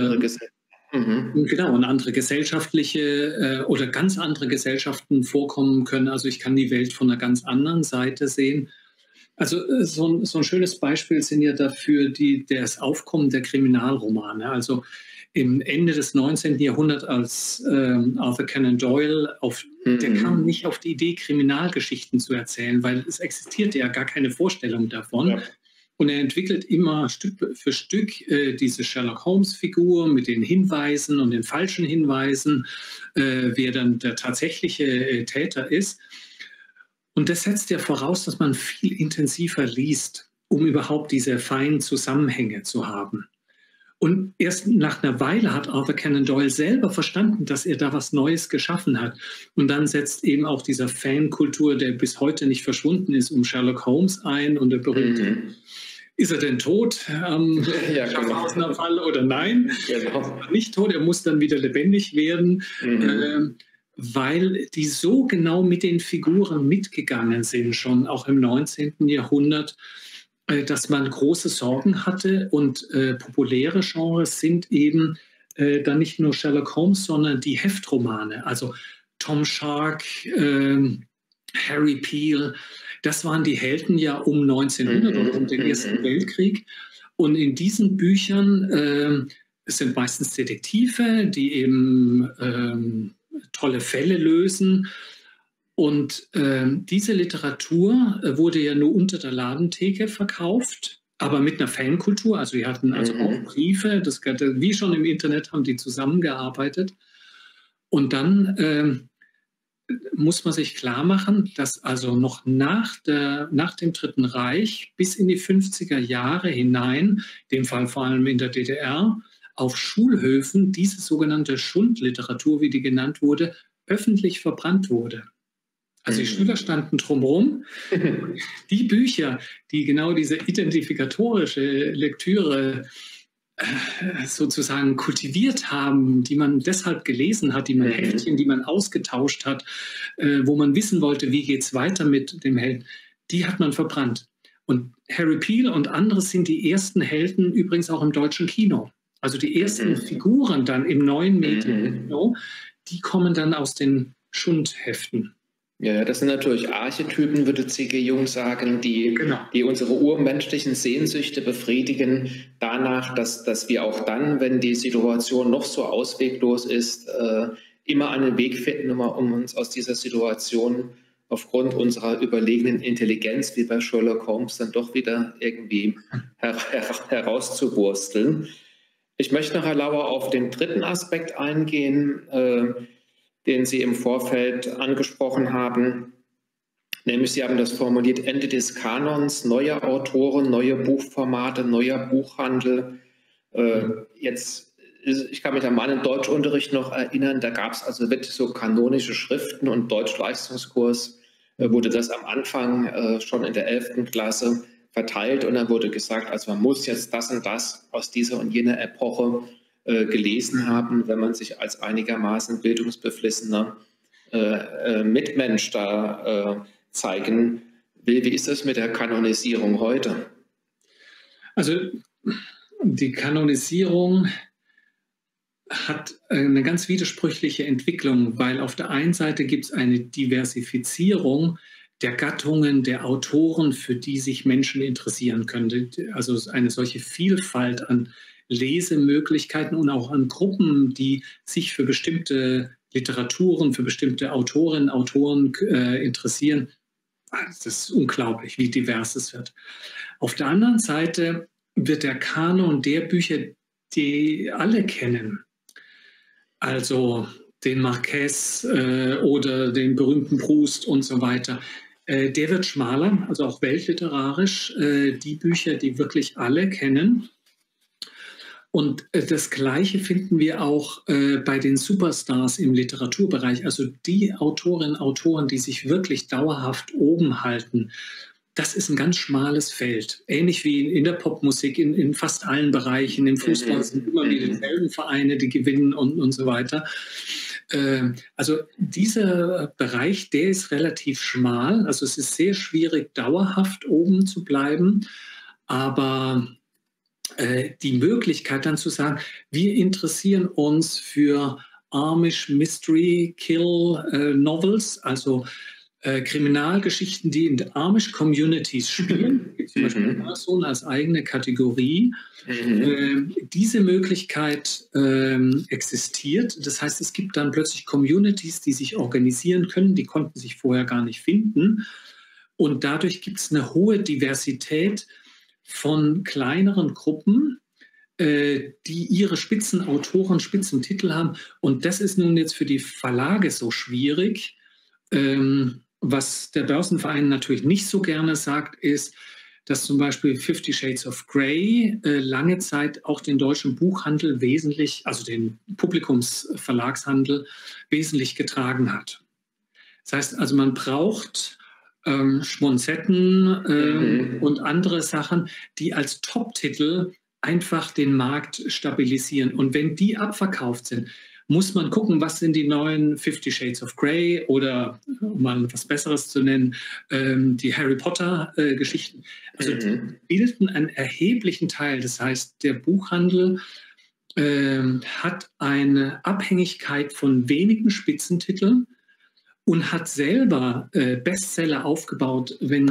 Genau, und andere gesellschaftliche oder ganz andere Gesellschaften vorkommen können. Also ich kann die Welt von einer ganz anderen Seite sehen. Also so ein schönes Beispiel sind ja dafür das Aufkommen der Kriminalromane. Also im Ende des 19. Jahrhunderts, als Arthur Conan Doyle, der kam nicht auf die Idee, Kriminalgeschichten zu erzählen, weil es existierte ja gar keine Vorstellung davon. Ja. Und er entwickelt immer Stück für Stück diese Sherlock-Holmes-Figur mit den Hinweisen und den falschen Hinweisen, wer dann der tatsächliche Täter ist. Und das setzt ja voraus, dass man viel intensiver liest, um überhaupt diese feinen Zusammenhänge zu haben. Und erst nach einer Weile hat Arthur Conan Doyle selber verstanden, dass er da was Neues geschaffen hat. Und dann setzt eben auch dieser Fankultur, der bis heute nicht verschwunden ist, um Sherlock Holmes ein und der berühmte ist er denn tot am Schaffhausener Fall oder nein? Genau. Nicht tot, er muss dann wieder lebendig werden, weil die so genau mit den Figuren mitgegangen sind, schon auch im 19. Jahrhundert, dass man große Sorgen hatte. Und populäre Genres sind eben dann nicht nur Sherlock Holmes, sondern die Heftromane, also Tom Shark, Harry Peel. Das waren die Helden ja um 1900 oder um den Ersten Weltkrieg. Und in diesen Büchern Es sind meistens Detektive, die eben tolle Fälle lösen. Und diese Literatur wurde ja nur unter der Ladentheke verkauft, aber mit einer Fankultur. Also die hatten also auch Briefe, wie schon im Internet haben die zusammengearbeitet. Und dann muss man sich klar machen, dass also noch nach dem Dritten Reich bis in die 50er Jahre hinein, in dem Fall vor allem in der DDR, auf Schulhöfen diese sogenannte Schundliteratur, wie die genannt wurde, öffentlich verbrannt wurde. Also die Schüler standen drumherum. Die Bücher, die genau diese identifikatorische Lektüre sozusagen kultiviert haben, die man deshalb gelesen hat, die man Heftchen, die man ausgetauscht hat, wo man wissen wollte, wie geht es weiter mit dem Helden, die hat man verbrannt. Und Harry Peel und andere sind die ersten Helden übrigens auch im deutschen Kino. Also die ersten Figuren dann im neuen Medienkino, die kommen dann aus den Schundheften. Ja, das sind natürlich Archetypen, würde C.G. Jung sagen, die unsere urmenschlichen Sehnsüchte befriedigen, danach, dass wir auch dann, wenn die Situation noch so ausweglos ist, immer einen Weg finden, um uns aus dieser Situation aufgrund unserer überlegenen Intelligenz, wie bei Sherlock Holmes, dann doch wieder irgendwie herauszuwursteln. Ich möchte noch, Herr Lauer, auf den dritten Aspekt eingehen, den Sie im Vorfeld angesprochen haben. Nämlich, Sie haben das formuliert, Ende des Kanons, neue Autoren, neue Buchformate, neuer Buchhandel. Ich kann mich an meinen Deutschunterricht noch erinnern, da gab es also wirklich so kanonische Schriften und Deutschleistungskurs wurde das am Anfang schon in der 11. Klasse verteilt und dann wurde gesagt, also man muss jetzt das und das aus dieser und jener Epoche gelesen haben, wenn man sich als einigermaßen bildungsbeflissener Mitmensch da zeigen will. Wie ist das mit der Kanonisierung heute? Also die Kanonisierung hat eine ganz widersprüchliche Entwicklung, weil auf der einen Seite gibt es eine Diversifizierung der Gattungen, der Autoren, für die sich Menschen interessieren können. Also eine solche Vielfalt an Lesemöglichkeiten und auch an Gruppen, die sich für bestimmte Literaturen, für bestimmte Autorinnen, Autoren interessieren. Das ist unglaublich, wie divers es wird. Auf der anderen Seite wird der Kanon der Bücher, die alle kennen, also den Marquez oder den berühmten Proust und so weiter, der wird schmaler, also auch weltliterarisch, die Bücher, die wirklich alle kennen. Und das Gleiche finden wir auch bei den Superstars im Literaturbereich, also die Autorinnen und Autoren, die sich wirklich dauerhaft oben halten. Das ist ein ganz schmales Feld, ähnlich wie in der Popmusik, in fast allen Bereichen. Im Fußball sind immer wieder dieselben Vereine, die gewinnen und so weiter. Also dieser Bereich, der ist relativ schmal. Also es ist sehr schwierig, dauerhaft oben zu bleiben. Aber die Möglichkeit dann zu sagen, wir interessieren uns für Amish Mystery Kill Novels, also Kriminalgeschichten, die in der Amish Communities spielen, zum Beispiel Amazon als eigene Kategorie. Diese Möglichkeit existiert. Das heißt, es gibt dann plötzlich Communities, die sich organisieren können, die konnten sich vorher gar nicht finden. Und dadurch gibt es eine hohe Diversität von kleineren Gruppen, die ihre Spitzenautoren, Spitzentitel haben. Und das ist nun jetzt für die Verlage so schwierig. Was der Börsenverein natürlich nicht so gerne sagt, ist, dass zum Beispiel 50 Shades of Grey lange Zeit auch den deutschen Buchhandel wesentlich, also den Publikumsverlagshandel wesentlich getragen hat. Das heißt also, man braucht Schmonzetten und andere Sachen, die als Top-Titel einfach den Markt stabilisieren. Und wenn die abverkauft sind, muss man gucken, was sind die neuen 50 Shades of Grey oder, um mal was Besseres zu nennen, die Harry Potter-Geschichten. Also die bilden einen erheblichen Teil. Das heißt, der Buchhandel hat eine Abhängigkeit von wenigen Spitzentiteln und hat selber Bestseller aufgebaut, wenn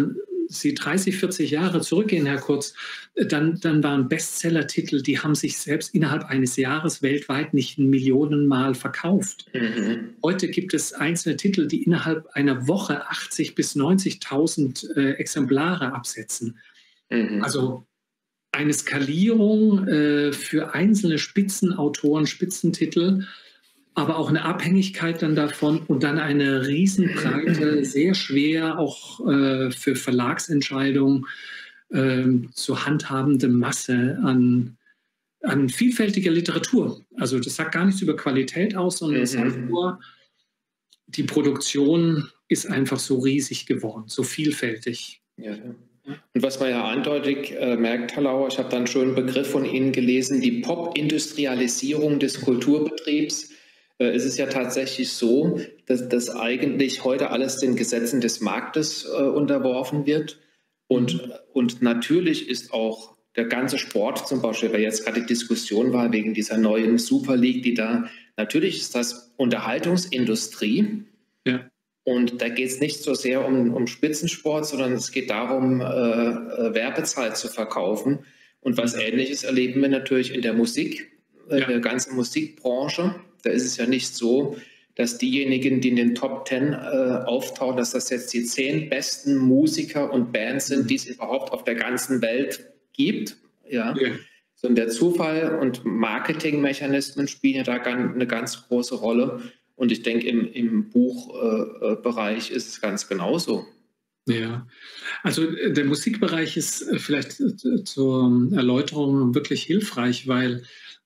Sie 30, 40 Jahre zurückgehen, Herr Kurz, dann waren Bestseller-Titel, die haben sich selbst innerhalb eines Jahres weltweit nicht Millionenmal verkauft. Heute gibt es einzelne Titel, die innerhalb einer Woche 80.000 bis 90.000 Exemplare absetzen. Also eine Skalierung für einzelne Spitzenautoren, Spitzentitel, aber auch eine Abhängigkeit dann davon und dann eine Riesenbreite, sehr schwer auch für Verlagsentscheidungen zu handhabende Masse an vielfältiger Literatur. Also das sagt gar nichts über Qualität aus, sondern es sagt nur, die Produktion ist einfach so riesig geworden, so vielfältig. Ja. Und was man ja eindeutig merkt, Herr Lauer, ich habe da einen schönen Begriff von Ihnen gelesen, die Pop-Industrialisierung des Kulturbetriebs. Es ist ja tatsächlich so, dass eigentlich heute alles den Gesetzen des Marktes unterworfen wird. Und natürlich ist auch der ganze Sport zum Beispiel, weil jetzt gerade die Diskussion war wegen dieser neuen Super League, die da, natürlich ist das Unterhaltungsindustrie. Ja. Und da geht es nicht so sehr um Spitzensport, sondern es geht darum, Werbezeit zu verkaufen. Und was Ähnliches erleben wir natürlich in der Musik, der ganzen Musikbranche. Da ist es ja nicht so, dass diejenigen, die in den Top 10 auftauchen, dass das jetzt die 10 besten Musiker und Bands sind, die es überhaupt auf der ganzen Welt gibt. Ja. Sondern der Zufall und Marketingmechanismen spielen ja da eine ganz große Rolle. Und ich denke, im Buchbereich ist es ganz genauso. Ja, also der Musikbereich ist vielleicht zur Erläuterung wirklich hilfreich, weil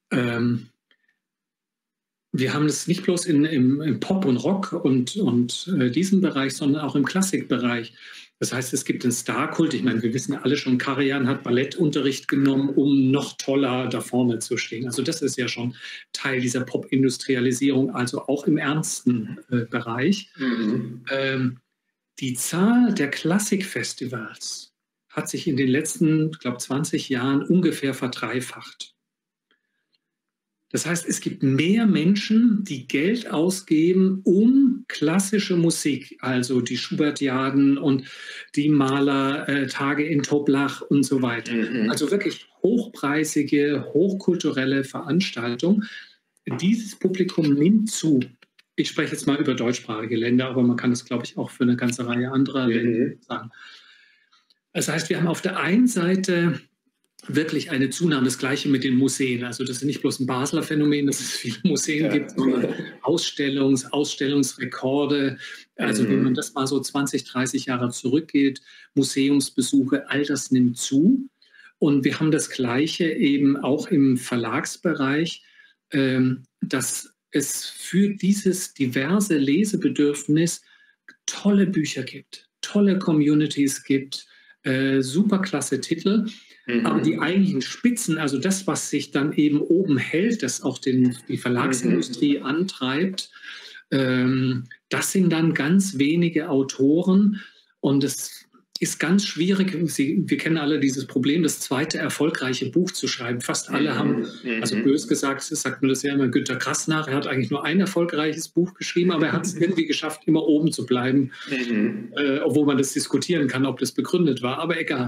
wir haben es nicht bloß im Pop und Rock und diesem Bereich, sondern auch im Klassikbereich. Das heißt, es gibt einen Starkult. Ich meine, wir wissen ja alle schon, Karajan hat Ballettunterricht genommen, um noch toller da vorne zu stehen. Also das ist ja schon Teil dieser Pop-Industrialisierung, also auch im ernsten Bereich. Die Zahl der Klassikfestivals hat sich in den letzten, ich glaube, 20 Jahren ungefähr verdreifacht. Das heißt, es gibt mehr Menschen, die Geld ausgeben, um klassische Musik, also die Schubertiaden und die Malertage in Toblach und so weiter. Also wirklich hochpreisige, hochkulturelle Veranstaltungen. Dieses Publikum nimmt zu. Ich spreche jetzt mal über deutschsprachige Länder, aber man kann es, glaube ich, auch für eine ganze Reihe anderer Länder sagen. Das heißt, wir haben auf der einen Seite wirklich eine Zunahme, das Gleiche mit den Museen. Also das ist nicht bloß ein Basler Phänomen, dass es viele Museen gibt, sondern Ausstellungsrekorde. Also wenn man das mal so 20, 30 Jahre zurückgeht, Museumsbesuche, all das nimmt zu. Und wir haben das Gleiche eben auch im Verlagsbereich, dass es für dieses diverse Lesebedürfnis tolle Bücher gibt, tolle Communities gibt, superklasse Titel. Aber die eigentlichen Spitzen, also das, was sich dann eben oben hält, das auch die Verlagsindustrie antreibt, das sind dann ganz wenige Autoren. Und es ist ganz schwierig. Wir kennen alle dieses Problem, das zweite erfolgreiche Buch zu schreiben. Fast alle haben, also bös gesagt, sagt mir das ja immer Günter Grass nach, er hat eigentlich nur ein erfolgreiches Buch geschrieben, aber er hat es irgendwie geschafft, immer oben zu bleiben, obwohl man das diskutieren kann, ob das begründet war, aber egal.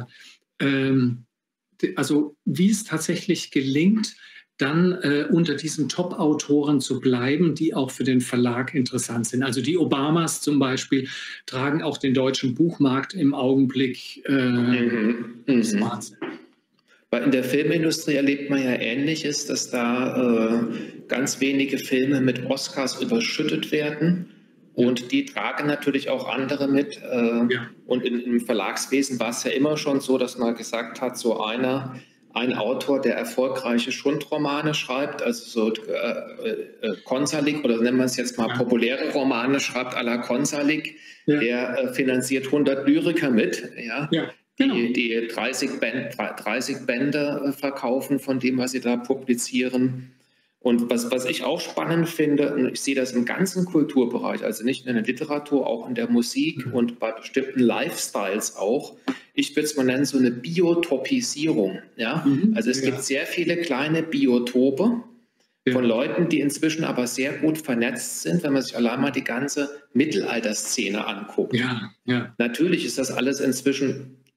Also wie es tatsächlich gelingt, dann unter diesen Top-Autoren zu bleiben, die auch für den Verlag interessant sind. Also die Obamas zum Beispiel tragen auch den deutschen Buchmarkt im Augenblick. Das ist Wahnsinn. Weil in der Filmindustrie erlebt man ja Ähnliches, dass da ganz wenige Filme mit Oscars überschüttet werden. Und die tragen natürlich auch andere mit. Und im Verlagswesen war es ja immer schon so, dass man gesagt hat, so ein Autor, der erfolgreiche Schundromane schreibt, also so Konsalik, oder nennen wir es jetzt mal populäre Romane schreibt à la Konsalik, der finanziert 100 Lyriker mit, genau. die 30 Bände verkaufen von dem, was sie da publizieren. Und was ich auch spannend finde, und ich sehe das im ganzen Kulturbereich, also nicht nur in der Literatur, auch in der Musik und bei bestimmten Lifestyles auch, ich würde es mal nennen, so eine Biotopisierung. Ja? Also es gibt sehr viele kleine Biotope von Leuten, die inzwischen aber sehr gut vernetzt sind, wenn man sich allein mal die ganze Mittelalterszene anguckt. Natürlich ist das alles inzwischen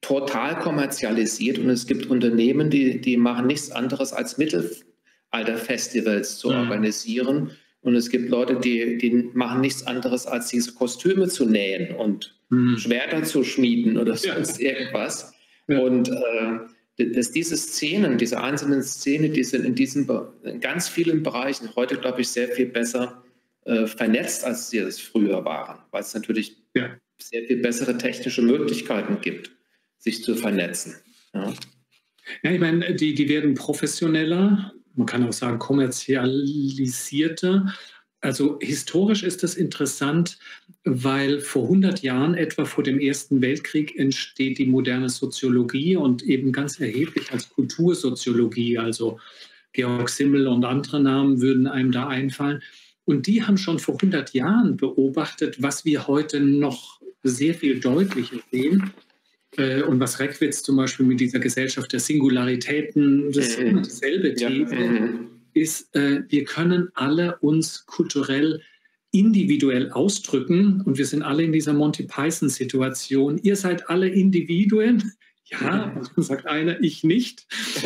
total kommerzialisiert und es gibt Unternehmen, die machen nichts anderes als Mittelalter-Festivals zu organisieren. Und es gibt Leute, die machen nichts anderes, als diese Kostüme zu nähen und Schwerter zu schmieden oder sonst irgendwas. Ja. Und diese Szenen, diese einzelnen Szenen, die sind in ganz vielen Bereichen heute, glaube ich, sehr viel besser vernetzt, als sie es früher waren, weil es natürlich sehr viel bessere technische Möglichkeiten gibt, sich zu vernetzen. Ja, ich meine, die werden professioneller, man kann auch sagen kommerzialisierter. Also historisch ist das interessant, weil vor 100 Jahren, etwa vor dem Ersten Weltkrieg, entsteht die moderne Soziologie und eben ganz erheblich als Kultursoziologie, also Georg Simmel und andere Namen würden einem da einfallen. Und die haben schon vor 100 Jahren beobachtet, was wir heute noch sehr viel deutlicher sehen. Und was Reckwitz zum Beispiel mit dieser Gesellschaft der Singularitäten, das ist immer dieselbe These, ist, wir können alle uns kulturell individuell ausdrücken und wir sind alle in dieser Monty Python-Situation. Ihr seid alle Individuen. Ja, und dann sagt einer, ich nicht.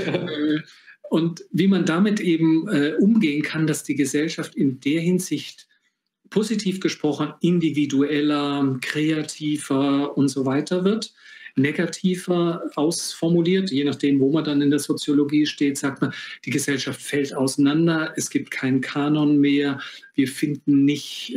Und wie man damit eben umgehen kann, dass die Gesellschaft in der Hinsicht positiv gesprochen individueller, kreativer und so weiter wird. Negativer ausformuliert, je nachdem, wo man dann in der Soziologie steht, sagt man, die Gesellschaft fällt auseinander, es gibt keinen Kanon mehr, wir finden nicht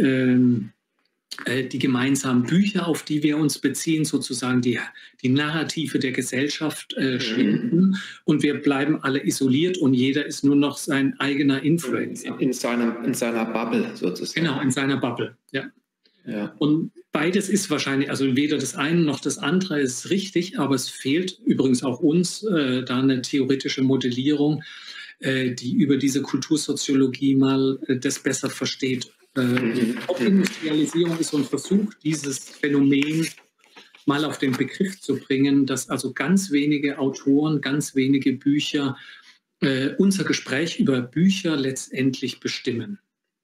die gemeinsamen Bücher, auf die wir uns beziehen, sozusagen die Narrative der Gesellschaft schwinden und wir bleiben alle isoliert und jeder ist nur noch sein eigener Influencer. In seiner Bubble sozusagen. Genau, in seiner Bubble, ja. Und beides ist wahrscheinlich, also weder das eine noch das andere ist richtig, aber es fehlt übrigens auch uns da eine theoretische Modellierung, die über diese Kultursoziologie mal das besser versteht. Auch Industrialisierung ist so ein Versuch, dieses Phänomen mal auf den Begriff zu bringen, dass also ganz wenige Autoren, ganz wenige Bücher unser Gespräch über Bücher letztendlich bestimmen.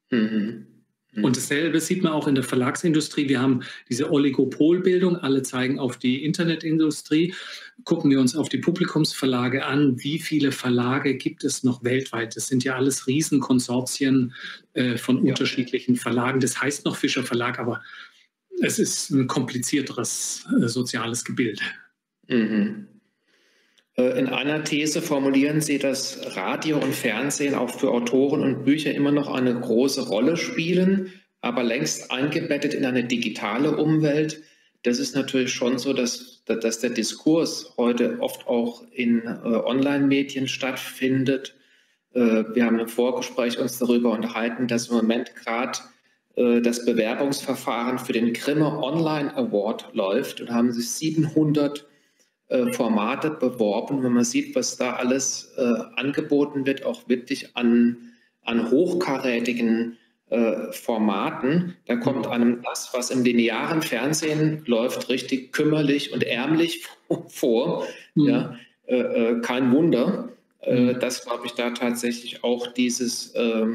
Und dasselbe sieht man auch in der Verlagsindustrie. Wir haben diese Oligopolbildung, alle zeigen auf die Internetindustrie. Gucken wir uns auf die Publikumsverlage an, wie viele Verlage gibt es noch weltweit? Das sind ja alles Riesenkonsortien von unterschiedlichen Verlagen. Das heißt noch Fischer Verlag, aber es ist ein komplizierteres soziales Gebilde. In einer These formulieren Sie, dass Radio und Fernsehen auch für Autoren und Bücher immer noch eine große Rolle spielen, aber längst eingebettet in eine digitale Umwelt. Das ist natürlich schon so, dass der Diskurs heute oft auch in Online-Medien stattfindet. Wir haben im Vorgespräch uns darüber unterhalten, dass im Moment gerade das Bewerbungsverfahren für den Grimme Online Award läuft und haben sich 700 Formate beworben. Wenn man sieht, was da alles angeboten wird, auch wirklich an hochkarätigen Formaten, da kommt einem das, was im linearen Fernsehen läuft, richtig kümmerlich und ärmlich vor. Ja, kein Wunder, dass, glaube ich, da tatsächlich auch diese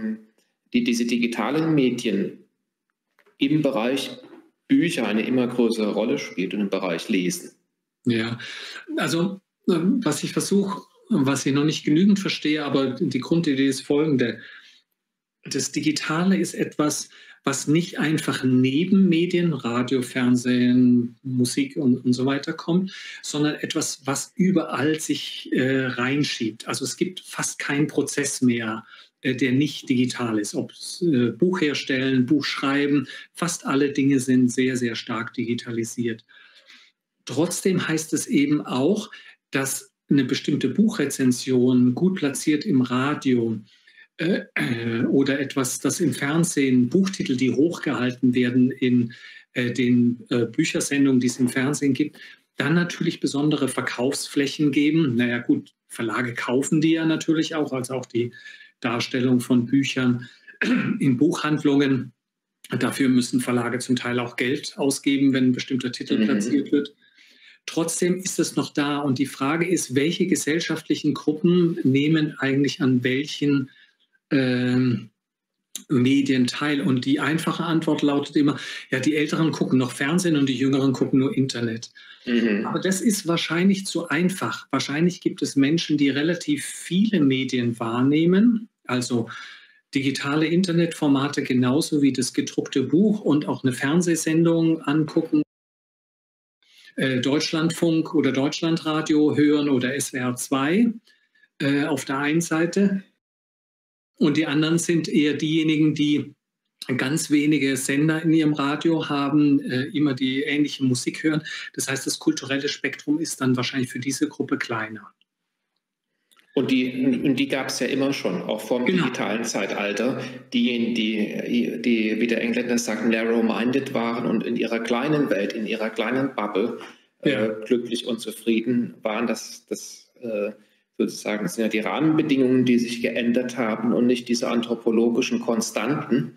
digitalen Medien im Bereich Bücher eine immer größere Rolle spielt und im Bereich Lesen. Ja, also was ich versuche, was ich noch nicht genügend verstehe, aber die Grundidee ist folgende. Das Digitale ist etwas, was nicht einfach neben Medien, Radio, Fernsehen, Musik und so weiter kommt, sondern etwas, was überall sich reinschiebt. Also es gibt fast keinen Prozess mehr, der nicht digital ist. Ob Buch herstellen, Buch schreiben, fast alle Dinge sind sehr, sehr stark digitalisiert. Trotzdem heißt es eben auch, dass eine bestimmte Buchrezension gut platziert im Radio oder etwas, das im Fernsehen, Buchtitel, die hochgehalten werden in den Büchersendungen, die es im Fernsehen gibt, dann natürlich besondere Verkaufsflächen geben. Naja gut, Verlage kaufen die ja natürlich auch, also auch die Darstellung von Büchern in Buchhandlungen. Dafür müssen Verlage zum Teil auch Geld ausgeben, wenn ein bestimmter Titel platziert wird. Trotzdem ist es noch da und die Frage ist, welche gesellschaftlichen Gruppen nehmen eigentlich an welchen Medienteil. Und die einfache Antwort lautet immer, ja, die Älteren gucken noch Fernsehen und die Jüngeren gucken nur Internet. Aber das ist wahrscheinlich zu einfach. Wahrscheinlich gibt es Menschen, die relativ viele Medien wahrnehmen, also digitale Internetformate genauso wie das gedruckte Buch und auch eine Fernsehsendung angucken, Deutschlandfunk oder Deutschlandradio hören oder SWR 2 auf der einen Seite. Und die anderen sind eher diejenigen, die ganz wenige Sender in ihrem Radio haben, immer die ähnliche Musik hören. Das heißt, das kulturelle Spektrum ist dann wahrscheinlich für diese Gruppe kleiner. Und die gab es ja immer schon, auch vor dem digitalen Zeitalter. Die, wie der Engländer sagt, narrow-minded waren und in ihrer kleinen Welt, in ihrer kleinen Bubble glücklich und zufrieden waren. Das sozusagen sind ja die Rahmenbedingungen, die sich geändert haben und nicht diese anthropologischen Konstanten,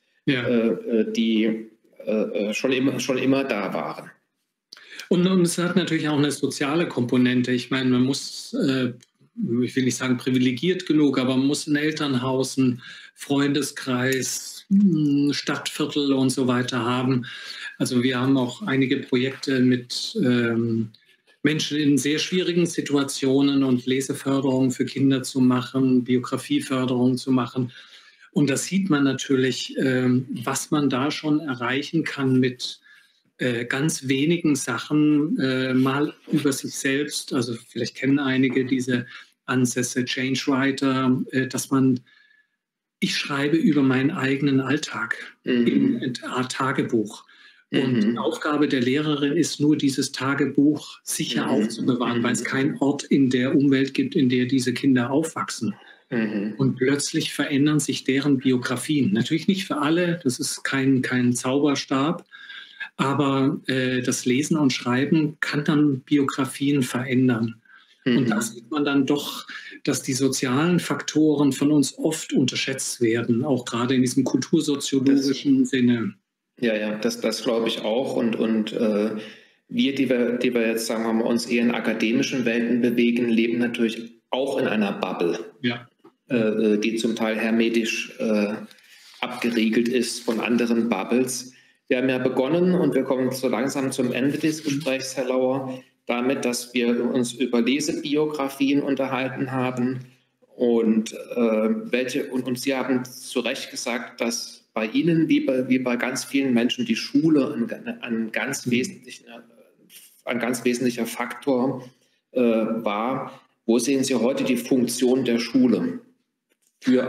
die schon immer da waren. Und es hat natürlich auch eine soziale Komponente. Ich meine, man muss, ich will nicht sagen privilegiert genug, aber man muss ein Elternhaus, einen Freundeskreis, Stadtviertel und so weiter haben. Also wir haben auch einige Projekte mit Menschen in sehr schwierigen Situationen und Leseförderung für Kinder zu machen, Biografieförderung zu machen. Und da sieht man natürlich, was man da schon erreichen kann mit ganz wenigen Sachen, mal über sich selbst. Also vielleicht kennen einige diese Ansätze, Changewriter, dass ich schreibe über meinen eigenen Alltag in eine Art Tagebuch. Und die Aufgabe der Lehrerin ist nur, dieses Tagebuch sicher aufzubewahren, weil es keinen Ort in der Umwelt gibt, in der diese Kinder aufwachsen. Und plötzlich verändern sich deren Biografien. Natürlich nicht für alle, das ist kein Zauberstab, aber das Lesen und Schreiben kann dann Biografien verändern. Und da sieht man dann doch, dass die sozialen Faktoren von uns oft unterschätzt werden, auch gerade in diesem kultursoziologischen Sinne. Ja, das glaube ich auch. Und wir, die wir jetzt, sagen wir mal, uns eher in akademischen Welten bewegen, leben natürlich auch in einer Bubble, die zum Teil hermetisch abgeriegelt ist von anderen Bubbles. Wir haben ja begonnen, und wir kommen so langsam zum Ende des Gesprächs, Herr Lauer, damit, dass wir uns über Lesebiografien unterhalten haben. Und Sie haben zu Recht gesagt, dass bei Ihnen, wie bei ganz vielen Menschen, die Schule ein ganz wesentlicher Faktor war. Wo sehen Sie heute die Funktion der Schule für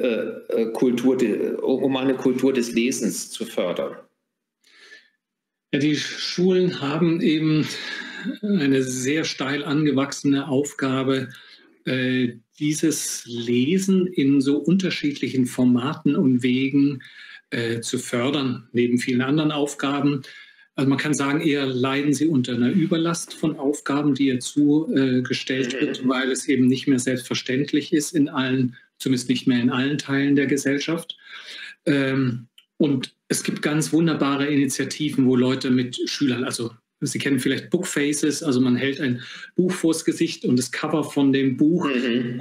um eine Kultur des Lesens zu fördern? Ja, die Schulen haben eben eine sehr steil angewachsene Aufgabe, dieses Lesen in so unterschiedlichen Formaten und Wegen zu fördern, neben vielen anderen Aufgaben. Also man kann sagen, eher leiden sie unter einer Überlast von Aufgaben, die ihr zugestellt wird, weil es eben nicht mehr selbstverständlich ist zumindest nicht mehr in allen Teilen der Gesellschaft. Und es gibt ganz wunderbare Initiativen, wo Leute mit Schülern, also Sie kennen vielleicht Bookfaces, also man hält ein Buch vors Gesicht und das Cover von dem Buch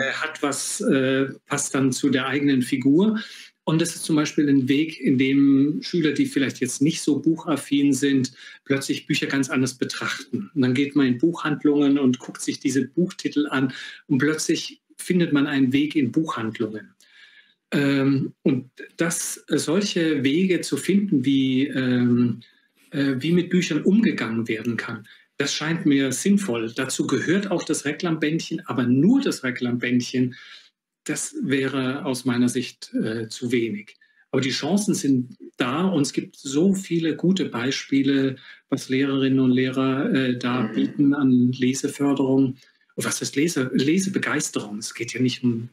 passt dann zu der eigenen Figur. Und das ist zum Beispiel ein Weg, in dem Schüler, die vielleicht jetzt nicht so buchaffin sind, plötzlich Bücher ganz anders betrachten. Und dann geht man in Buchhandlungen und guckt sich diese Buchtitel an und plötzlich findet man einen Weg in Buchhandlungen. Und solche Wege zu finden, wie mit Büchern umgegangen werden kann, das scheint mir sinnvoll. Dazu gehört auch das Reklambändchen, aber nur das Reklambändchen, das wäre aus meiner Sicht zu wenig. Aber die Chancen sind da und es gibt so viele gute Beispiele, was Lehrerinnen und Lehrer da bieten an Leseförderung. Und was ist Lesebegeisterung? Es geht ja nicht um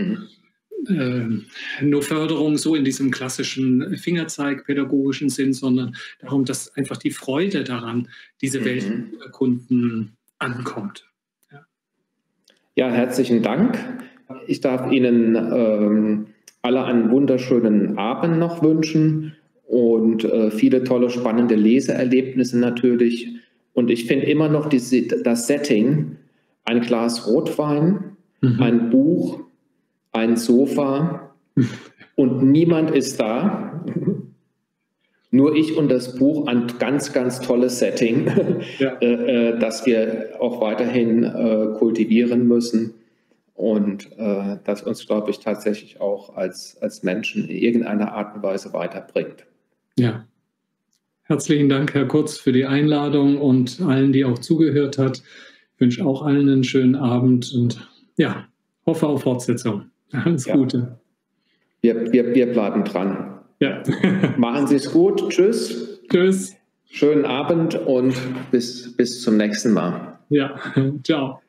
nur Förderung so in diesem klassischen Fingerzeig-pädagogischen Sinn, sondern darum, dass einfach die Freude daran, diese Welt zu erkunden, ankommt. Ja, herzlichen Dank. Ich darf Ihnen alle einen wunderschönen Abend noch wünschen und viele tolle, spannende Leseerlebnisse natürlich. Und ich finde immer noch das Setting, ein Glas Rotwein, ein Buch, ein Sofa und niemand ist da. Nur ich und das Buch, ein ganz, ganz tolles Setting, ja. Das wir auch weiterhin kultivieren müssen und das uns, glaube ich, tatsächlich auch als Menschen in irgendeiner Art und Weise weiterbringt. Ja. Herzlichen Dank, Herr Kurz, für die Einladung und allen, die auch zugehört hat. Ich wünsche auch allen einen schönen Abend und ja, hoffe auf Fortsetzung. Alles Gute. Wir bleiben dran. Ja. Machen Sie es gut. Tschüss. Tschüss. Schönen Abend und bis zum nächsten Mal. Ja, ciao.